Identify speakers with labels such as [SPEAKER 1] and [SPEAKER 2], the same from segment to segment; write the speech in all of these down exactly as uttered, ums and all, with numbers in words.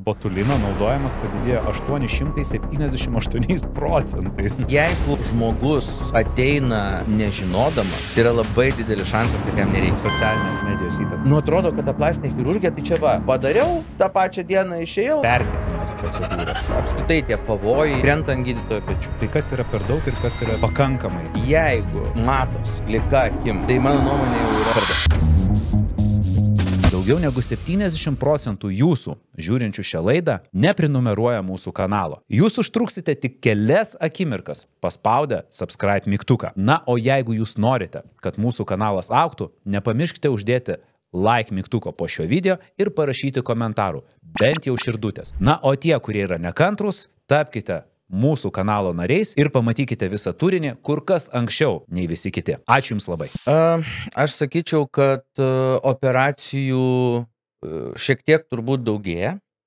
[SPEAKER 1] botulino naudojimas padidėjo aštuoni šimtai septyniasdešimt aštuoniais procentais.
[SPEAKER 2] Jeigu žmogus ateina nežinodamas, tai yra labai didelis šansas, kad jam nereikia
[SPEAKER 1] Socialinės medijos įtaka.
[SPEAKER 2] Nu, atrodo, kad ta plastinė chirurgija, tai čia va, padariau, tą pačią dieną išėjau.
[SPEAKER 1] Perteklinės procedūros.
[SPEAKER 2] Apskritai tie pavojai krenta ant gydytojo pečių.
[SPEAKER 1] Tai kas yra per daug ir kas yra pakankamai?
[SPEAKER 2] Jeigu matos plika akim, tai mano nuomonė jau yra per daug.
[SPEAKER 1] Daugiau negu septyniasdešimt procentų jūsų, žiūrinčių šią laidą, neprinumeruoja mūsų kanalo. Jūs užtruksite tik kelias akimirkas paspaudę subscribe mygtuką. Na, o jeigu jūs norite, kad mūsų kanalas augtų, nepamirškite uždėti like mygtuko po šio video ir parašyti komentarų, bent jau širdutės. Na, o tie, kurie yra nekantrus, tapkite mūsų kanalo nariais ir pamatykite visą turinį kur kas anksčiau nei visi kiti. Ačiū Jums labai.
[SPEAKER 2] A, aš sakyčiau, kad a, operacijų a, šiek tiek turbūt daugėja,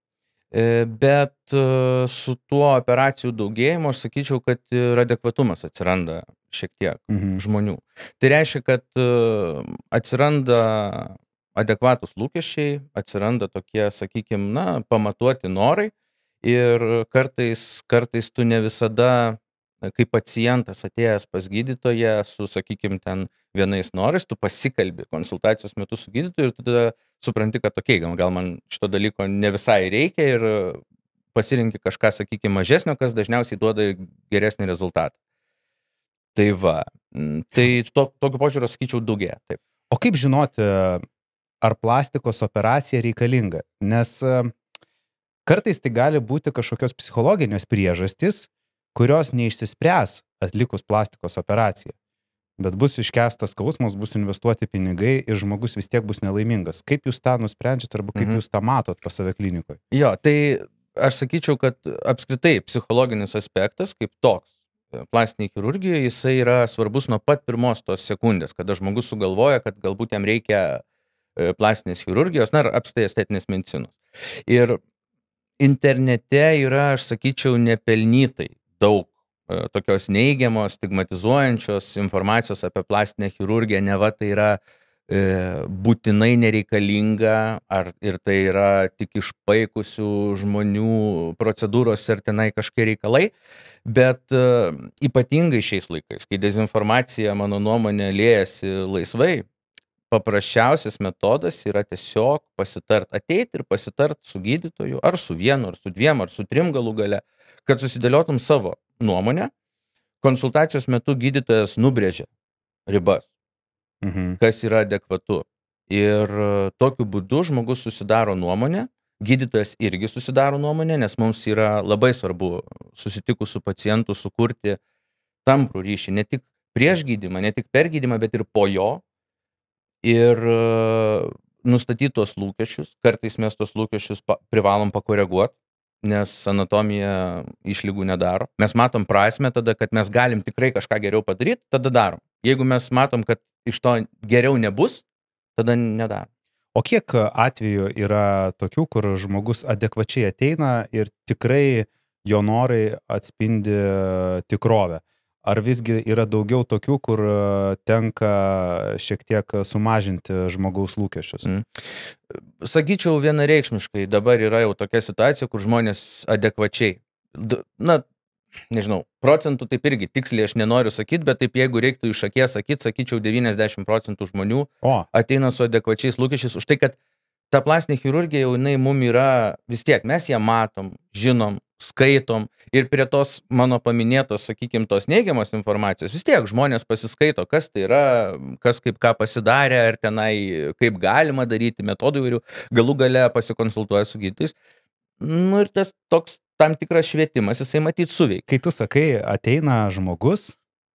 [SPEAKER 2] e, bet a, su tuo operacijų daugėjimu aš sakyčiau, kad ir adekvatumas atsiranda šiek tiek
[SPEAKER 1] Mhm.
[SPEAKER 2] žmonių. Tai reiškia, kad a, atsiranda adekvatus lūkesčiai, atsiranda tokie, sakykime, na, pamatuoti norai. Ir kartais, kartais tu ne visada, kaip pacientas atėjęs pas gydytoją su, sakykime, ten vienais norais, tu pasikalbi konsultacijos metu su gydytoju ir tu tada supranti, kad tokiai, gal, gal man šito dalyko ne visai reikia ir pasirinki kažką, sakykime, mažesnio, kas dažniausiai duoda geresnį rezultatą. Tai va, tai to, tokio požiūrio, sakyčiau, daugėja. Taip.
[SPEAKER 1] O kaip žinoti, ar plastikos operacija reikalinga? Nes kartais tai gali būti kažkokios psichologinės priežastys, kurios neišsispręs atlikus plastikos operaciją. Bet bus iškestas skausmas, bus investuoti pinigai ir žmogus vis tiek bus nelaimingas. Kaip jūs tą nusprendžiat arba kaip
[SPEAKER 2] Mhm.
[SPEAKER 1] jūs tą matot pas save klinikoje?
[SPEAKER 2] Jo, tai aš sakyčiau, kad apskritai psichologinis aspektas kaip toks plastiniai chirurgijoje, jisai yra svarbus nuo pat pirmos tos sekundės, kada žmogus sugalvoja, kad galbūt jam reikia e, plastinės chirurgijos, na, ar apskritai estetinės medicinos. Ir internete yra, aš sakyčiau, nepelnytai daug e, tokios neigiamos, stigmatizuojančios informacijos apie plastinę chirurgiją, neva tai yra e, būtinai nereikalinga, ar ir tai yra tik išpaikusių žmonių procedūros ir tenai kažkokie reikalai, bet e, ypatingai šiais laikais, kai dezinformacija, mano nuomonė, liejasi laisvai, paprasčiausias metodas yra tiesiog pasitart, ateiti ir pasitart su gydytoju, ar su vienu, ar su dviem, ar su trim galų gale, kad susidėliotum savo nuomonę. Konsultacijos metu gydytojas nubrėžia ribas,
[SPEAKER 1] Mhm.
[SPEAKER 2] kas yra adekvatu. Ir e, tokiu būdu žmogus susidaro nuomonę, gydytojas irgi susidaro nuomonę, nes mums yra labai svarbu susitikus su pacientu sukurti tamprų ryšį, ne tik prieš gydymą, ne tik per gydymą, bet ir po jo. Ir e, nustatyti tos lūkesčius. Kartais mes tos lūkesčius pa, privalom pakoreguoti, nes anatomija išlygų nedaro. Mes matom prasmę tada, kad mes galim tikrai kažką geriau padaryti, tada darom. Jeigu mes matom, kad iš to geriau nebus, tada nedarom.
[SPEAKER 1] O kiek atvejų yra tokių, kur žmogus adekvačiai ateina ir tikrai jo norai atspindi tikrovę? Ar visgi yra daugiau tokių, kur tenka šiek tiek sumažinti žmogaus lūkesčius?
[SPEAKER 2] Mm. Sakyčiau, vienareikšmiškai dabar yra jau tokia situacija, kur žmonės adekvačiai, d- na, nežinau, procentų taip irgi tiksliai aš nenoriu sakyti, bet taip jeigu reiktų iš akies sakyti, sakyčiau, devyniasdešimt procentų žmonių
[SPEAKER 1] O,
[SPEAKER 2] ateina su adekvačiais lūkesčiais už tai, kad ta plastinė chirurgija jau jinai mum yra vis tiek, mes ją matom, žinom, skaitom ir prie tos mano paminėtos, sakykime, tos neigiamos informacijos vis tiek žmonės pasiskaito, kas tai yra, kas kaip ką pasidarė, ar tenai kaip galima daryti, metodų įvairių, galų gale pasikonsultuoja su gydytojais. Nu ir tas toks tam tikras švietimas, jisai matyt suveikia.
[SPEAKER 1] kai tu sakai, ateina žmogus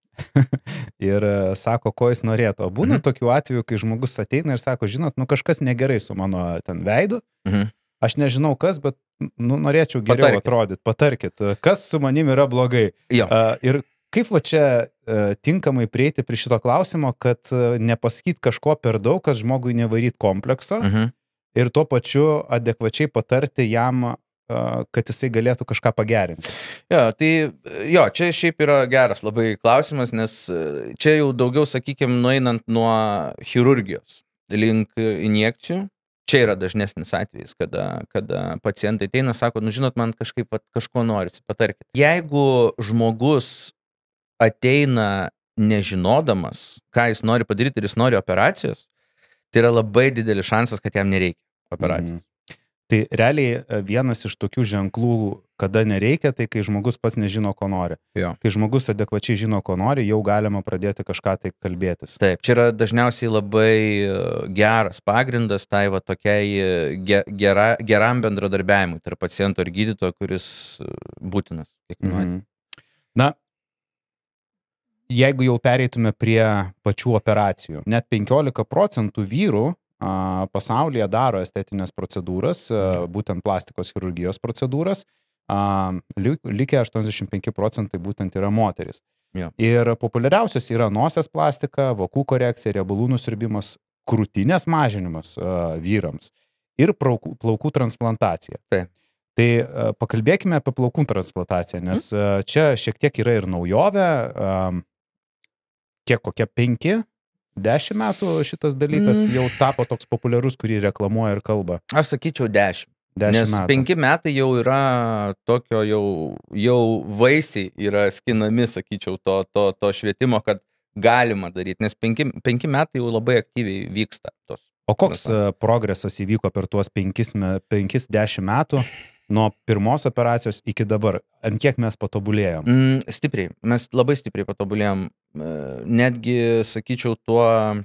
[SPEAKER 1] ir e, sako, ko jis norėtų. O būna
[SPEAKER 2] Mhm.
[SPEAKER 1] tokių atvejų, kai žmogus ateina ir sako, žinot, nu kažkas negerai su mano ten veidu,
[SPEAKER 2] Mhm.
[SPEAKER 1] aš nežinau kas, bet nu, norėčiau geriau
[SPEAKER 2] Patarkit.
[SPEAKER 1] atrodyti. Patarkit, kas su manim yra blogai.
[SPEAKER 2] Jo.
[SPEAKER 1] A, ir kaip va čia e, tinkamai prieiti prie šito klausimo, kad e, nepasakyt kažko per daug, kad žmogui nevaryt komplekso
[SPEAKER 2] Mhm.
[SPEAKER 1] ir tuo pačiu adekvačiai patarti jam, e, kad jisai galėtų kažką pagerinti.
[SPEAKER 2] Jo, tai jo, čia šiaip yra geras labai klausimas, nes e, čia jau daugiau, sakykime, nueinant nuo chirurgijos link injekcijų, čia yra dažnesnis atvejis, kada, kada pacientai ateina, sako, nu žinot, man kažkaip vat, kažko norisi, patarkit. Jeigu žmogus ateina nežinodamas, ką jis nori padaryti ir jis nori operacijos, tai yra labai didelis šansas, kad jam nereikia operacijos.
[SPEAKER 1] Mhm. Tai realiai vienas iš tokių ženklų, kada nereikia, tai kai žmogus pats nežino, ko nori.
[SPEAKER 2] Jo.
[SPEAKER 1] Kai žmogus adekvačiai žino, ko nori, jau galima pradėti kažką tai kalbėtis.
[SPEAKER 2] Taip, čia yra dažniausiai labai geras pagrindas tai va tokiai gera, geram bendradarbiavimui tarp paciento ir gydytojo, kuris būtinas.
[SPEAKER 1] Mhm. Na, jeigu jau pereitume prie pačių operacijų, net penkiolika procentų vyrų pasaulyje daro estetinės procedūras, būtent plastikos chirurgijos procedūras, likę aštuoniasdešimt penki procentai būtent yra moteris.
[SPEAKER 2] Jo.
[SPEAKER 1] Ir populiariausios yra nosies plastika, vokų korekcija, riebalų nusiurbimas, krūtinės mažinimas vyrams ir plaukų, plaukų transplantacija.
[SPEAKER 2] Taip.
[SPEAKER 1] Tai pakalbėkime apie plaukų transplantaciją, nes čia šiek tiek yra ir naujovė, kiek kokie penki, dešimt metų šitas dalykas jau tapo toks populiarus, kurį reklamuoja ir kalba.
[SPEAKER 2] Aš sakyčiau dešimt.
[SPEAKER 1] Dešimt
[SPEAKER 2] Nes
[SPEAKER 1] metų.
[SPEAKER 2] penki metai jau yra tokio, jau, jau vaisiai yra skinami, sakyčiau, to, to, to švietimo, kad galima daryti, nes penki, penki metai jau labai aktyviai vyksta. Tos.
[SPEAKER 1] O koks progresas įvyko per tuos penkis, penkis dešimt metų nuo pirmos operacijos iki dabar? Ant kiek mes patobulėjom?
[SPEAKER 2] Mm, stipriai. Mes labai stipriai patobulėjom. Netgi, sakyčiau, tuo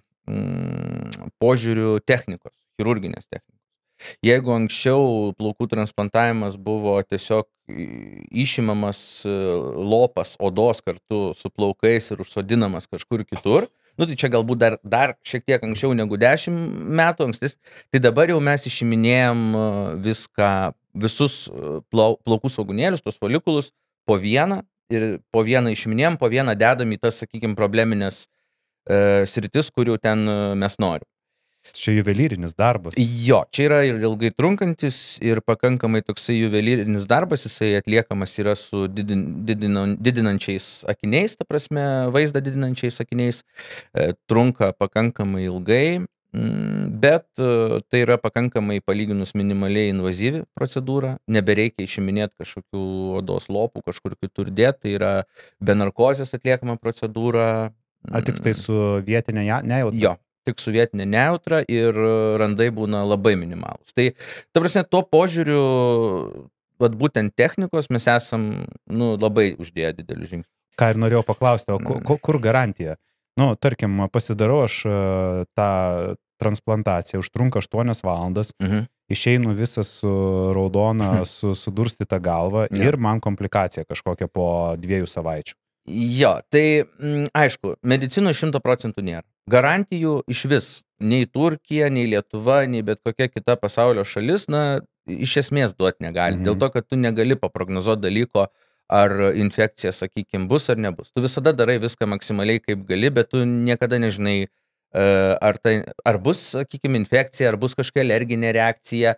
[SPEAKER 2] mm, požiūriu technikos, chirurginės technikos. Jeigu anksčiau plaukų transplantavimas buvo tiesiog išimamas lopas odos kartu su plaukais ir užsodinamas kažkur kitur, nu tai čia galbūt dar, dar šiek tiek anksčiau negu dešimt metų ankstis, tai dabar jau mes išiminėjom viską, visus plau, plaukų svogūnėlius, tos folikulus po vieną ir po vieną išiminėjom, po vieną dedam į tas, sakykime, probleminės e, sritis, kurių ten mes norim.
[SPEAKER 1] Čia juvelyrinis darbas.
[SPEAKER 2] Jo, čia yra ir ilgai trunkantis ir pakankamai toksai juvelyrinis darbas, jisai atliekamas yra su didin, didinan, didinančiais akiniais, ta prasme, vaizdą didinančiais akiniais, e, trunka pakankamai ilgai, m, bet e, tai yra pakankamai palyginus minimaliai invazyvi procedūra, nebereikia išiminėti kažkokių odos lopų, kažkur kitur dėti, tai yra be narkozės atliekama procedūra.
[SPEAKER 1] A tik tai su vietinė nejautra?
[SPEAKER 2] Jo. Tik su vietinė nejautra ir randai būna labai minimalus. Tai, ta prasme, tuo požiūriu, vat būtent technikos mes esam, nu, labai uždėję didelį žingsnį.
[SPEAKER 1] Ką ir norėjau paklausti, o kur, kur garantija? Nu, tarkim, pasidarau aš tą transplantaciją, užtrunka aštuonias valandas, mhm. išeinu visas su raudona, su sudurstyta galva ja. Ir man komplikacija kažkokia po dviejų savaičių.
[SPEAKER 2] Jo, tai m, aišku, medicino šimto procentų nėra. Garantijų iš vis, nei Turkija, nei Lietuva, nei bet kokia kita pasaulio šalis, na, iš esmės duoti negali. Mhm. Dėl to, kad tu negali paprognozuoti dalyko, ar infekcija, sakykime, bus ar nebus. Tu visada darai viską maksimaliai kaip gali, bet tu niekada nežinai, ar, tai, ar bus, sakykime, infekcija, ar bus kažkokia alerginė reakcija,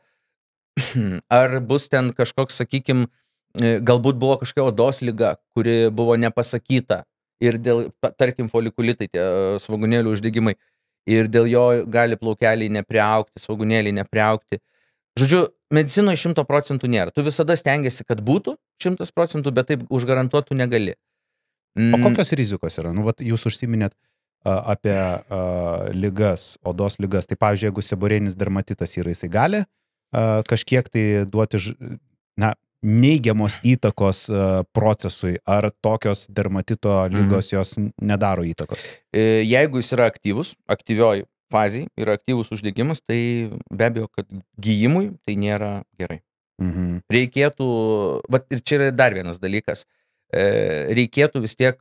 [SPEAKER 2] ar bus ten kažkoks, sakykime, galbūt buvo kažkokia odos liga, kuri buvo nepasakyta ir dėl, tarkim, folikulitai, tie svogūnėlių uždegimai, ir dėl jo gali plaukeliai nepriaugti, svogūnėliai nepriaugti. Žodžiu, medicinoje šimto procentų nėra. Tu visada stengiasi, kad būtų šimtas procentų, bet taip užgarantuotų negali.
[SPEAKER 1] Mm. O kokios rizikos yra? Nu, vat, jūs užsiminėt uh, apie uh, ligas, odos ligas. Tai, pavyzdžiui, jeigu seborėjinis dermatitas yra, jisai gali uh, kažkiek tai duoti, na, neigiamos įtakos uh, procesui, ar tokios dermatito lygos mm. jos nedaro įtakos?
[SPEAKER 2] Jeigu jis yra aktyvus, aktyvioj fazėje yra aktyvus uždegimas, tai be abejo, kad gijimui tai nėra gerai. Mhm. Reikėtų, vat, ir čia yra dar vienas dalykas, reikėtų vis tiek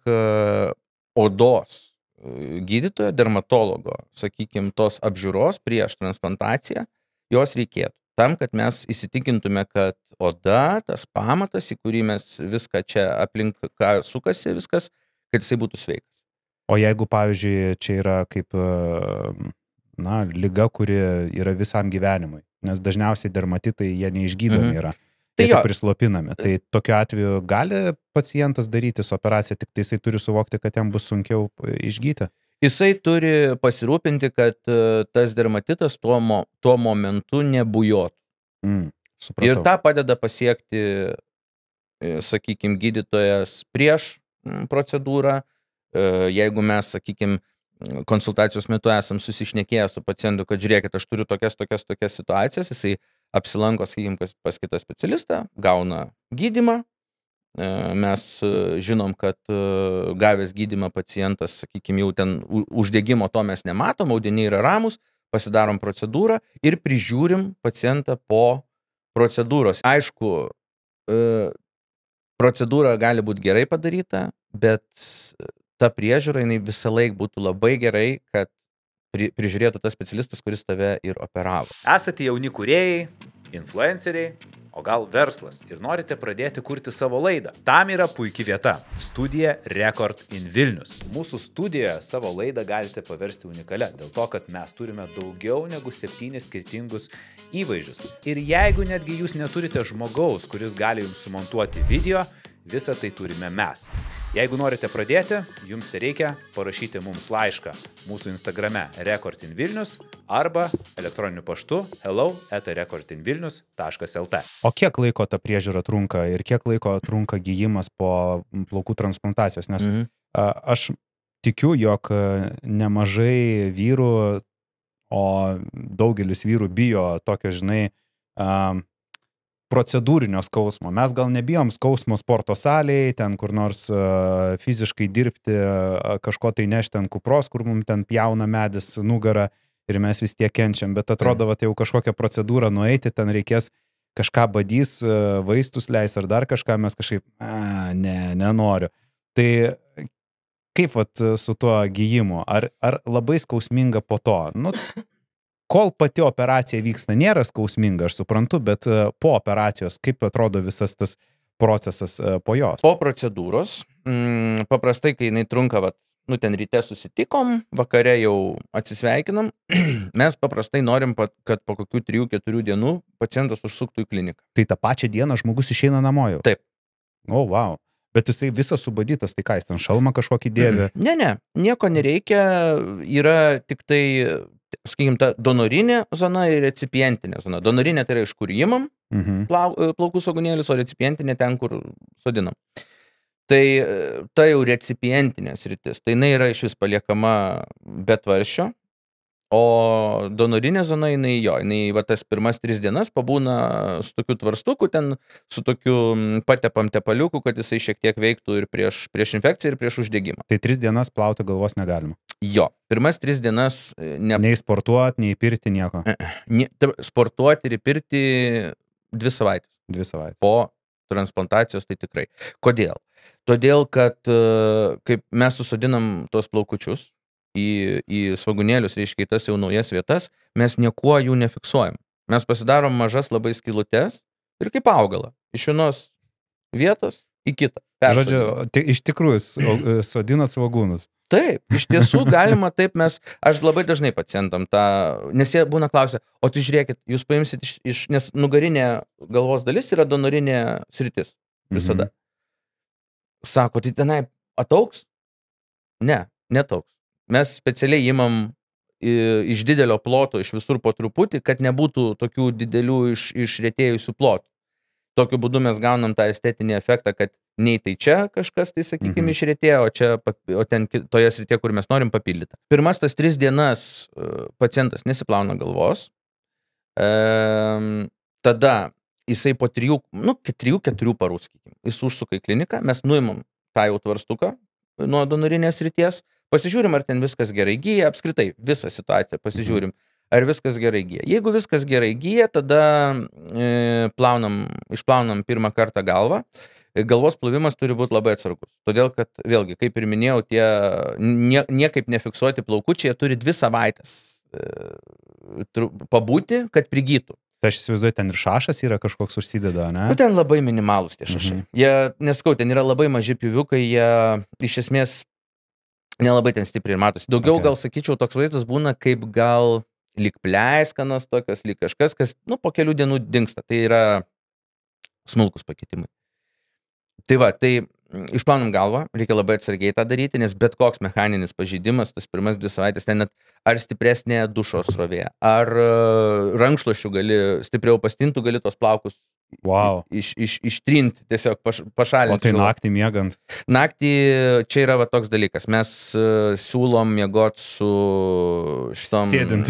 [SPEAKER 2] odos gydytojo, dermatologo, sakykime, tos apžiūros prieš transplantaciją, jos reikėtų. Tam, kad mes įsitikintume, kad oda, tas pamatas, į kurį mes viską čia aplink ką sukasi viskas, kad jisai būtų sveikas.
[SPEAKER 1] O jeigu, pavyzdžiui, čia yra kaip, na, liga, kuri yra visam gyvenimui, nes dažniausiai dermatitai, jie neišgydomi yra,
[SPEAKER 2] tai
[SPEAKER 1] jie prislopinami. Tai tokiu atveju gali pacientas darytis operaciją, tik tai jisai turi suvokti, kad jam bus sunkiau išgyti?
[SPEAKER 2] Jisai turi pasirūpinti, kad tas dermatitas tuo, mo, tuo momentu nebujotų.
[SPEAKER 1] Mm, supratau.
[SPEAKER 2] Ir tą padeda pasiekti, sakykime, gydytojas prieš procedūrą. Jeigu mes, sakykime, konsultacijos metu esam susišnekėję su pacientu, kad žiūrėkit, aš turiu tokias, tokias, tokias situacijas, jisai apsilanko, sakykime, pas, pas kitą specialistą, gauna gydymą. Mes žinom, kad gavęs gydymą pacientas, sakykime, jau ten uždegimo to mes nematom, audiniai yra ramus, pasidarom procedūrą ir prižiūrim pacientą po procedūros. Aišku, procedūra gali būti gerai padaryta, bet ta priežiūra, jinai visą laik būtų labai gerai, kad pri, prižiūrėtų tas specialistas, kuris tave ir operavo.
[SPEAKER 1] Esate jauni kūrėjai, influenceriai, o gal verslas ir norite pradėti kurti savo laidą. Tam yra puikia vieta – studija Record in Vilnius. Mūsų studijoje savo laidą galite paversti unikalią, dėl to, kad mes turime daugiau negu septynis skirtingus įvaizdžius. Ir jeigu netgi jūs neturite žmogaus, kuris gali jums sumontuoti video, visą tai turime mes. Jeigu norite pradėti, jums tai reikia parašyti mums laišką mūsų Instagrame Record in Vilnius arba elektroniniu paštu hello at recordinvilnius taškas lt. O kiek laiko ta priežiūra trunka ir kiek laiko trunka gyjimas po plaukų transplantacijos? Nes mhm. aš tikiu, jog nemažai vyrų, o daugelis vyrų bijo tokio, žinai, procedūrinio skausmo. Mes gal nebijom skausmo sporto salėje, ten kur nors uh, fiziškai dirbti, uh, kažko tai nešti ant kupros, kur mums ten pjauna medis nugarą ir mes vis tiek kenčiam. Bet atrodo, va, tai jau kažkokią procedūrą nueiti, ten reikės kažką badys, uh, vaistus leis ar dar kažką, mes kažkaip, a, ne, nenoriu. Tai kaip vat, su tuo gyjimu? Ar, ar labai skausminga po to? Nu, kol pati operacija vyksta, nėra skausminga, aš suprantu, bet po operacijos, kaip atrodo visas tas procesas po jos?
[SPEAKER 2] Po procedūros, mm, paprastai, kai jinai trunka, vat, nu, ten ryte susitikom, vakare jau atsisveikinam, mes paprastai norim, kad po kokių trijų keturių dienų pacientas užsuktų į kliniką.
[SPEAKER 1] Tai tą pačią dieną žmogus išeina namo jau?
[SPEAKER 2] Taip.
[SPEAKER 1] O, wow. Bet jisai visas subadytas, tai ką, jis ten šalmą kažkokį dėvi?
[SPEAKER 2] Ne, ne, nieko nereikia, yra tik tai, sakykim, ta donorinė zona ir recipientinė zona. Donorinė tai yra iš kur imam mhm. plau, plaukų sagunėlis, o recipientinė ten, kur sodinam. Tai ta jau recipientinė sritis, tai jinai yra iš vis paliekama be tvarščio, o donorinė zona, jinai jo, jinai va tas pirmas tris dienas pabūna su tokiu tvarstuku, ten su tokiu patepam tepaliuku, kad jisai šiek tiek veiktų ir prieš, prieš infekciją, ir prieš uždegimą.
[SPEAKER 1] Tai tris dienas plauti galvos negalima?
[SPEAKER 2] Jo, pirmas tris dienas... Ne...
[SPEAKER 1] Nei sportuoti, nei pirti, nieko?
[SPEAKER 2] Ne, sportuoti ir pirti dvi savaitės.
[SPEAKER 1] Dvi savaitės.
[SPEAKER 2] Po transplantacijos tai tikrai. Kodėl? Todėl, kad kaip mes susodinam tuos plaukučius į, į svagunėlius, reiškia į tas jau naujas vietas, mes niekuo jų nefiksuojam. Mes pasidarom mažas labai skylutes ir kaip augalą. Iš vienos vietos į kitą.
[SPEAKER 1] Žodžiu, iš tikrųjų sodinat svagūnus.
[SPEAKER 2] Taip, iš tiesų galima taip mes, aš labai dažnai pacientam tą, nes jie būna klausia, o tai žiūrėkit, jūs paimsit iš, iš nes nugarinė galvos dalis yra donorinė sritis visada. Mhm. Sako, tai tenai atauks? Ne, netauks. Mes specialiai imam iš didelio ploto, iš visur po truputį, kad nebūtų tokių didelių iš, išretėjusių plotų. Tokiu būdu mes gaunam tą estetinį efektą, kad nei tai čia kažkas, tai sakykime, mhm. išretėjo, o, čia, o ten toje srityje, kur mes norim papildyti. Pirmas tas tris dienas pacientas nesiplauna galvos, e, tada jisai po trijų, nu, trijų, keturių parų, sakykime, jis užsuka į kliniką, mes nuimam tą jau tvarstuką nuo donorinės srities, pasižiūrim, ar ten viskas gerai gyja, apskritai visą situaciją pasižiūrim, ar viskas gerai gyja. Jeigu viskas gerai gyja, tada e, plaunam, išplaunam pirmą kartą galvą. Galvos plovimas turi būti labai atsargus. Todėl, kad vėlgi, kaip ir minėjau, tie nie, niekaip nefiksuoti plaukučiai turi dvi savaitės e, pabūti, kad prigytų.
[SPEAKER 1] Tai aš įsivaizduoju, ten ir šašas yra kažkoks užsideda, ne?
[SPEAKER 2] Nu, ten labai minimalus tie šašai. Mhm. Jie, neskau, ten yra labai maži pjuviukai, jie iš esmės nelabai ten stipriai matosi. Daugiau okay. gal, sakyčiau, toks vaizdas būna kaip gal lyg pleiskanos tokios, lyg kažkas, kas, nu, po kelių dienų dingsta. Tai yra smulkus pakitimai. Tai va, tai išplaunam galvą, reikia labai atsargiai tą daryti, nes bet koks mechaninis pažeidimas, tas pirmas dvi savaitės, ten net ar stipresnė dušo srovė, ar rankšluosčių gali stipriau pastintų, gali tos plaukus
[SPEAKER 1] wow.
[SPEAKER 2] iš, iš, ištrinti, tiesiog paš, pašalinti.
[SPEAKER 1] O tai naktį miegant?
[SPEAKER 2] Naktį čia yra va toks dalykas, mes uh, siūlom miegoti su šitom...
[SPEAKER 1] Sėdint.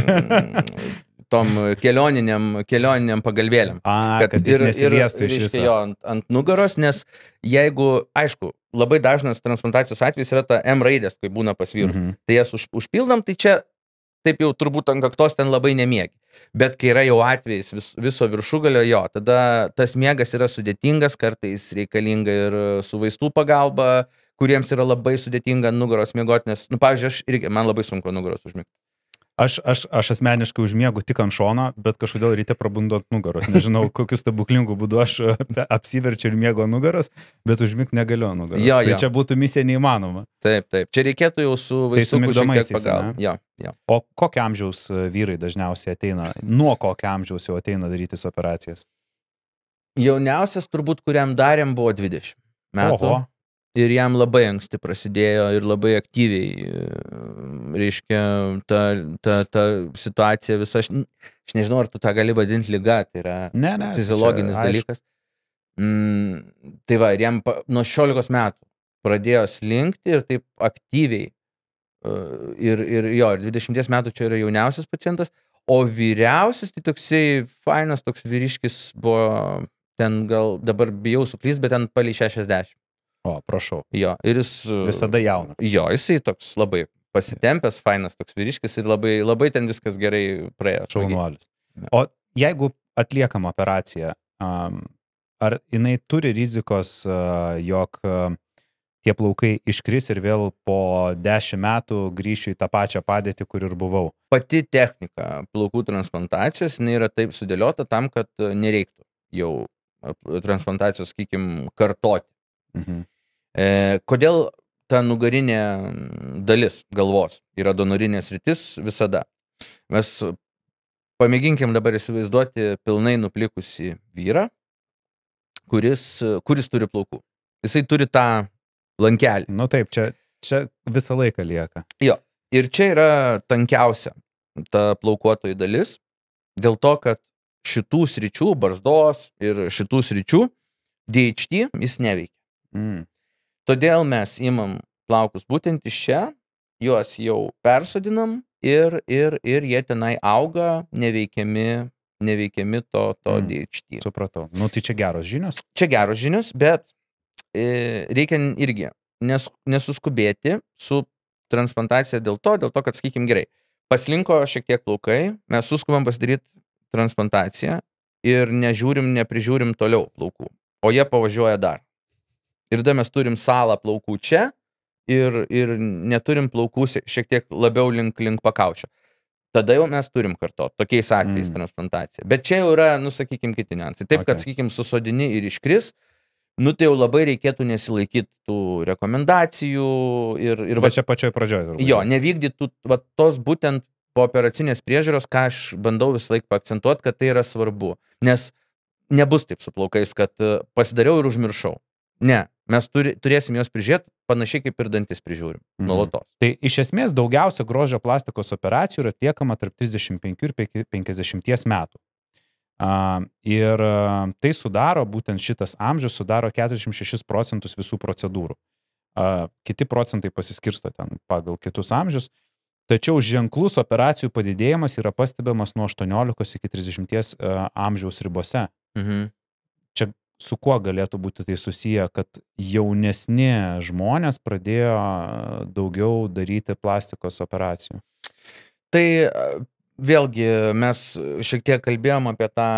[SPEAKER 2] tom kelioniniam, kelioniniam pagalvėliam.
[SPEAKER 1] A, kad, kad jis nesiliestų iš viso.
[SPEAKER 2] Jo, ant, ant nugaros, nes jeigu, aišku, labai dažnas transplantacijos atvejs yra ta M raidės, kai būna pas vyrus. Mhm. Tai jas už, užpildam, tai čia taip jau turbūt ant kaktos ten labai nemiegi. Bet kai yra jau atvejis vis, viso viršugalio, jo, tada tas miegas yra sudėtingas, kartais reikalinga ir su vaistų pagalba, kuriems yra labai sudėtinga nugaros miegoti, nes, nu, pavyzdžiui, aš irgi, man labai sunku nugaros užmigti.
[SPEAKER 1] Aš, aš, aš asmeniškai užmiegu tik ant šono, bet kažkodėl ryte prabundu ant nugaros. Nežinau, kokius stebuklingų būdų aš apsiverčiu ir miegu ant nugaros, bet užmigti negaliu ant nugaros. Jo, tai jo. Čia būtų misija neįmanoma.
[SPEAKER 2] Taip, taip. Čia reikėtų jau su vaistų
[SPEAKER 1] tai
[SPEAKER 2] šiek tiek pagalba. Jo, jo.
[SPEAKER 1] O kokio amžiaus vyrai dažniausiai ateina? Nuo kokio amžiaus jau ateina darytis operacijas?
[SPEAKER 2] Jauniausias turbūt, kuriam darėm, buvo dvidešimt metų.
[SPEAKER 1] Oho.
[SPEAKER 2] Ir jam labai anksti prasidėjo ir labai aktyviai, reiškia, ta, ta, ta situacija visa, aš, aš nežinau, ar tu tą gali vadinti liga, tai yra
[SPEAKER 1] ne, ne,
[SPEAKER 2] fiziologinis čia, dalykas. Mm, tai va, ir jam pa, nuo šešiolikos metų pradėjo slinkti ir taip aktyviai, ir, ir jo, ir dvidešimties metų čia yra jauniausias pacientas, o vyriausias, tai toksai fainas, toks vyriškis buvo, ten gal dabar bijau suklyst, bet ten palei šešiasdešimt.
[SPEAKER 1] O, prašau.
[SPEAKER 2] Jo, ir jis...
[SPEAKER 1] Visada jaunas.
[SPEAKER 2] Jo, jisai toks labai pasitempęs, fainas toks vyriškis ir labai, labai ten viskas gerai praėjo.
[SPEAKER 1] Šaunuolis. O jeigu atliekama operacija, um, ar jinai turi rizikos, uh, jog uh, tie plaukai iškris ir vėl po dešimt metų grįšiu į tą pačią padėtį, kur ir buvau?
[SPEAKER 2] Pati technika plaukų transplantacijos, jinai yra taip sudėliota tam, kad nereiktų jau transplantacijos, sakykim, kartoti.
[SPEAKER 1] Mhm.
[SPEAKER 2] E, kodėl ta nugarinė dalis galvos yra donorinės sritis visada? Mes pamėginkim dabar įsivaizduoti pilnai nuplikusi vyrą, kuris, kuris turi plaukų. Jisai turi tą lankelį.
[SPEAKER 1] Nu taip, čia, čia visą laiką lieka.
[SPEAKER 2] Jo, ir čia yra tankiausia ta plaukuotoji dalis, dėl to, kad šitų sričių, barzdos ir šitų sričių D H T jis neveikia.
[SPEAKER 1] Mm.
[SPEAKER 2] Todėl mes imam plaukus būtent iš čia, juos jau persodinam ir, ir, ir jie tenai auga neveikiami, neveikiami to, to mm. D H T.
[SPEAKER 1] Supratau. Nu, tai čia geros žinios?
[SPEAKER 2] Čia geros žinios, bet e, reikia irgi nes, nesuskubėti su transplantacija dėl to, dėl to, kad, sakykim, gerai, paslinko šiek tiek plaukai, mes suskubam pasidaryti transplantaciją ir nežiūrim, neprižiūrim toliau plaukų, o jie pavažiuoja dar. Ir tada mes turim salą plaukų čia ir, ir neturim plaukų šiek tiek labiau link, link pakaučio. Tada jau mes turim kartot, tokiais atvejais mm. transplantacija. Bet čia jau yra, nu, sakykim, kiti niuansai. Taip, okay. Kad, sakykim, susodini ir iškris, nu, tai jau labai reikėtų nesilaikyti tų rekomendacijų ir... ir
[SPEAKER 1] va, čia pačioj pradžioje.
[SPEAKER 2] Jo, nevykdytų va, tos būtent po operacinės priežiūros, ką aš bandau visą laiką paakcentuoti, kad tai yra svarbu. Nes nebus taip su plaukais, kad pasidariau ir užmiršau. Ne, mes turi, turėsim juos prižiūrėti panašiai kaip ir dantis prižiūrim, mhm. nuolatos.
[SPEAKER 1] Tai iš esmės daugiausia grožio plastikos operacijų yra atliekama tarp trisdešimt penkių ir penkiasdešimties metų. Uh, ir uh, tai sudaro, būtent šitas amžius sudaro keturiasdešimt šešis procentus visų procedūrų. Uh, kiti procentai pasiskirsto ten pagal kitus amžius. Tačiau ženklus operacijų padidėjimas yra pastebimas nuo aštuoniolikos iki trisdešimties uh, amžiaus ribose.
[SPEAKER 2] Mhm.
[SPEAKER 1] Čia su kuo galėtų būti tai susiję, kad jaunesni žmonės pradėjo daugiau daryti plastikos operacijų?
[SPEAKER 2] Tai vėlgi mes šiek tiek kalbėjom apie tą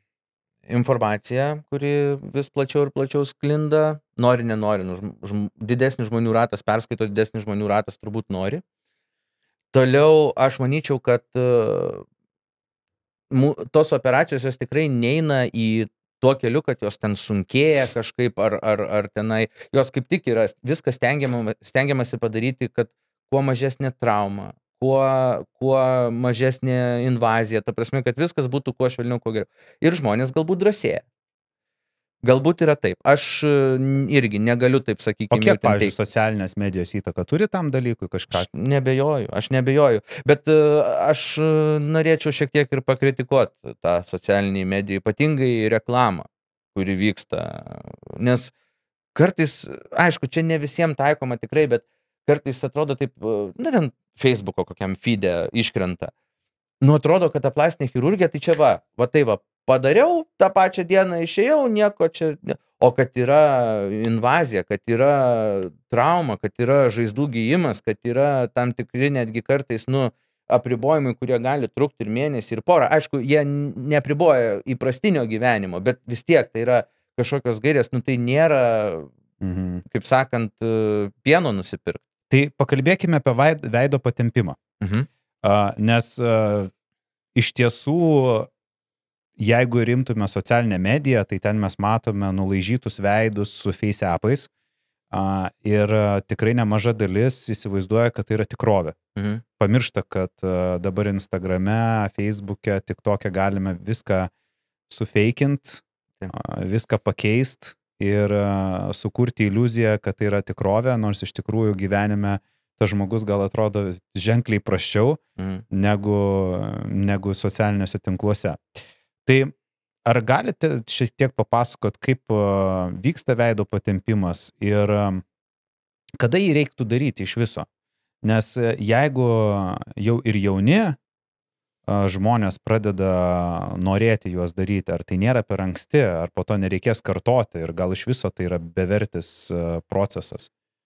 [SPEAKER 2] informaciją, kuri vis plačiau ir plačiau sklinda. Nori, nenori. Nu, žm, didesnis žmonių ratas perskaito, didesnis žmonių ratas turbūt nori. Toliau aš manyčiau, kad uh, tos operacijos jos tikrai neina į tuo keliu, kad jos ten sunkėja kažkaip, ar, ar, ar tenai, jos kaip tik yra, viskas stengiama, stengiamasi padaryti, kad kuo mažesnė trauma, kuo, kuo mažesnė invazija, ta prasme, kad viskas būtų kuo švelniau, kuo geriau. Ir žmonės galbūt drąsėja. Galbūt yra taip. Aš irgi negaliu taip sakyti.
[SPEAKER 1] O kiek, pavyzdžiui, socialinės medijos įtaka turi tam dalykui kažką?
[SPEAKER 2] Aš nebejoju, aš nebejoju. Bet aš norėčiau šiek tiek ir pakritikuoti tą socialinį mediją, ypatingai reklamą, kuri vyksta. Nes kartais, aišku, čia ne visiems taikoma tikrai, bet kartais atrodo taip, na, ten Facebooko kokiam feed'e iškrenta. Nu, atrodo, kad ta plastinė chirurgija, tai čia va, va tai va, padariau, tą pačią dieną išėjau, nieko čia, o kad yra invazija, kad yra trauma, kad yra žaizdų gijimas, kad yra tam tikri netgi kartais, nu, apribojimai, kurie gali trukti ir mėnesį, ir porą. Aišku, jie neapriboja įprastinio gyvenimo, bet vis tiek tai yra kažkokios gairės, nu, tai nėra, mhm. kaip sakant, pieno nusipirkti.
[SPEAKER 1] Tai pakalbėkime apie veido patempimą.
[SPEAKER 2] Mhm.
[SPEAKER 1] Uh, nes uh, iš tiesų, jeigu rimtume socialinę mediją, tai ten mes matome nulaižytus veidus su face-appais uh, ir uh, tikrai nemaža dalis įsivaizduoja, kad tai yra tikrovė.
[SPEAKER 2] Mhm.
[SPEAKER 1] Pamiršta, kad uh, dabar Instagrame, Facebook'e, TikTok'e galime viską sufeikint, uh, viską pakeist ir uh, sukurti iliuziją, kad tai yra tikrovė, nors iš tikrųjų gyvenime tas žmogus gal atrodo ženkliai prasčiau mm. negu, negu socialiniuose tinkluose. Tai ar galite šiek tiek papasakot, kaip vyksta veido patempimas ir kada jį reiktų daryti iš viso? Nes jeigu jau ir jauni žmonės pradeda norėti juos daryti, ar tai nėra per anksti, ar po to nereikės kartoti ir gal iš viso tai yra bevertis procesas?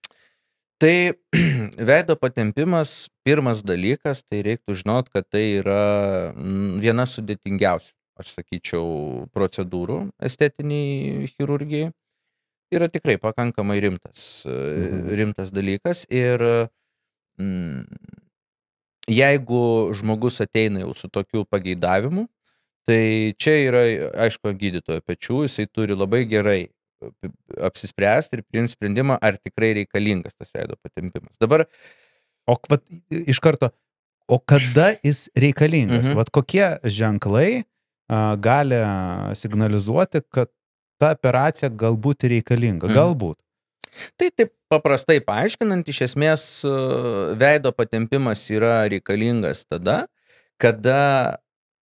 [SPEAKER 2] Tai veido patempimas, pirmas dalykas, tai reiktų žinot, kad tai yra viena sudėtingiausių, aš sakyčiau, procedūrų estetiniai chirurgijai. Yra tikrai pakankamai rimtas, mhm. rimtas dalykas ir mm, jeigu žmogus ateina jau su tokiu pageidavimu, tai čia yra, aišku, gydytojo pečių, jisai turi labai gerai apsispręsti ir priimti sprendimą, ar tikrai reikalingas tas veido patempimas. Dabar...
[SPEAKER 1] O vat, iš karto, o kada jis reikalingas? Mhm. Vat kokie ženklai a, gali signalizuoti, kad ta operacija galbūt reikalinga? Mhm. Galbūt.
[SPEAKER 2] Tai taip paprastai paaiškinant, iš esmės veido patempimas yra reikalingas tada, kada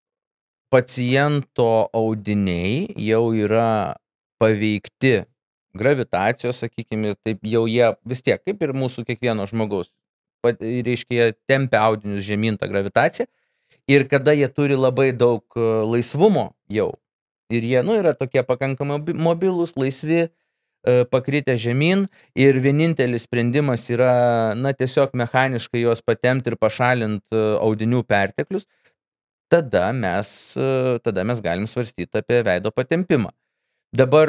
[SPEAKER 2] paciento audiniai jau yra paveikti gravitacijos, sakykime, taip jau jie vis tiek, kaip ir mūsų kiekvieno žmogaus, reiškia, jie tempia audinius žemyn tą gravitaciją ir kada jie turi labai daug laisvumo jau ir jie, nu, yra tokie pakankamai mobilūs, laisvi, pakritę žemyn ir vienintelis sprendimas yra, na, tiesiog mechaniškai juos patempti ir pašalinti audinių perteklius, tada mes, tada mes galim svarstyti apie veido patempimą. Dabar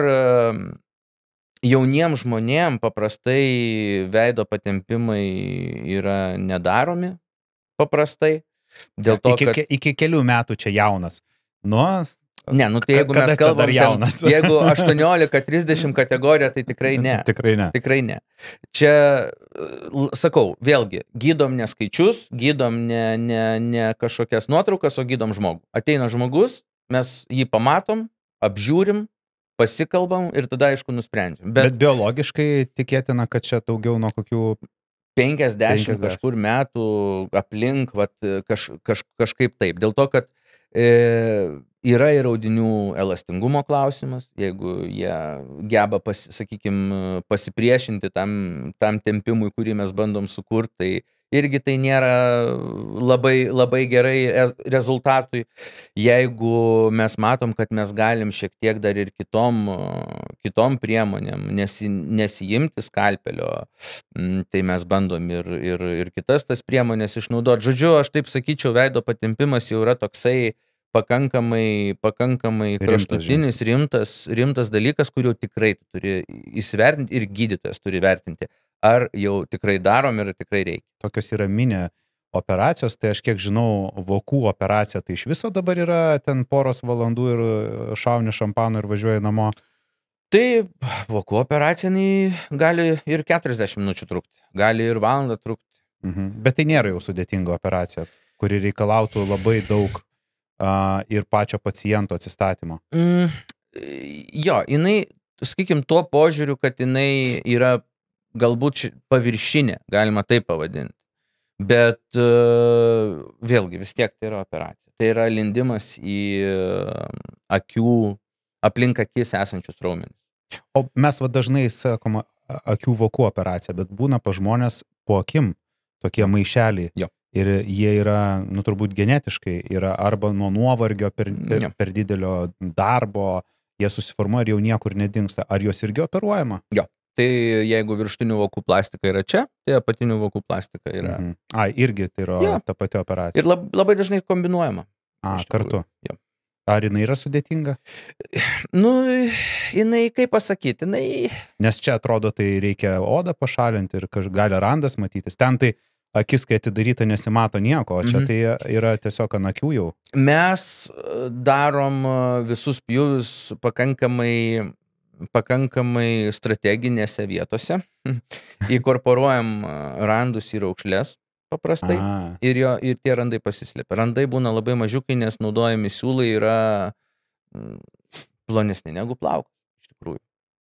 [SPEAKER 2] jauniems žmonėm paprastai veido patempimai yra nedaromi paprastai. Dėl to,
[SPEAKER 1] iki,
[SPEAKER 2] kad...
[SPEAKER 1] iki kelių metų čia jaunas. Nu,
[SPEAKER 2] ne, nu tai jeigu mes kalbam, ten, jeigu aštuoniolika trisdešimt kategorija, tai tikrai ne.
[SPEAKER 1] Tikrai ne.
[SPEAKER 2] Tikrai ne. Čia, sakau, vėlgi, gydom ne skaičius, gydom ne, ne, ne kažkokias nuotraukas, o gydom žmogų. Ateina žmogus, mes jį pamatom, apžiūrim, pasikalbam ir tada, aišku, nusprendžiam.
[SPEAKER 1] Bet, Bet biologiškai tikėtina, kad čia daugiau nuo kokių
[SPEAKER 2] penkiasdešimt kažkur metų aplink, vat, kaž, kaž, kažkaip taip. Dėl to, kad e, yra ir audinių elastingumo klausimas, jeigu jie geba, pas, sakykime, pasipriešinti tam, tam tempimui, kurį mes bandom sukurti, tai irgi tai nėra labai, labai gerai rezultatui. Jeigu mes matom, kad mes galim šiek tiek dar ir kitom, kitom priemonėm nesi, nesijimti skalpelio, tai mes bandom ir, ir, ir kitas tas priemonės išnaudoti. Žodžiu, aš taip sakyčiau, veido patempimas jau yra toksai pakankamai, pakankamai kraštutinis, rimtas, rimtas dalykas, kuriuo tikrai turi įsivertinti ir gydytojas turi vertinti. Ar jau tikrai darom ir tikrai reikia.
[SPEAKER 1] Tokios yra mini operacijos, tai aš kiek žinau, vokų operacija, tai iš viso dabar yra ten poros valandų ir šauni šampano ir važiuoja namo.
[SPEAKER 2] Tai vokų operacija gali ir keturiasdešimt minučių trukti, gali ir valandą trukti.
[SPEAKER 1] Mhm. Bet tai nėra jau sudėtinga operacija, kuri reikalautų labai daug uh, ir pačio paciento atsistatymo.
[SPEAKER 2] Mm. jo, jinai, sakykim, tuo požiūriu, kad jinai yra galbūt paviršinė, galima taip pavadinti. Bet uh, vėlgi, vis tiek tai yra operacija. Tai yra lindimas į akių, aplink akis esančius raumenis.
[SPEAKER 1] O mes va dažnai sakoma akių vokų operacija, bet būna pa žmonės po akim tokie maišeliai.
[SPEAKER 2] Jo.
[SPEAKER 1] Ir jie yra, nu turbūt genetiškai, yra arba nuo nuovargio per, per, per didelio darbo, jie susiformuoja ir jau niekur nedingsta. Ar jos irgi operuojama?
[SPEAKER 2] Jo. Tai jeigu virštinių vokų plastika yra čia, tai apatinių vokų plastika yra.
[SPEAKER 1] Mhm. A, irgi tai yra ja. Ta pati operacija.
[SPEAKER 2] Ir lab, labai dažnai kombinuojama.
[SPEAKER 1] A, kartu.
[SPEAKER 2] Jo.
[SPEAKER 1] Ar jinai yra sudėtinga?
[SPEAKER 2] Nu, jinai, kaip pasakyti, jinai...
[SPEAKER 1] Nes čia atrodo, tai reikia odą pašalinti ir kaž, gali randas matytis. Ten tai akis, kai atidaryta, nesimato nieko, o čia mhm. tai yra tiesiog ant akių jau.
[SPEAKER 2] Mes darom visus pjūvius pakankamai, pakankamai strateginėse vietose. Įkorporuojam randus į raukšles paprastai ir, jo, ir tie randai pasislėpia. Randai būna labai mažiukai, nes naudojami siūlai yra plonesni negu plaukas, iš tikrųjų.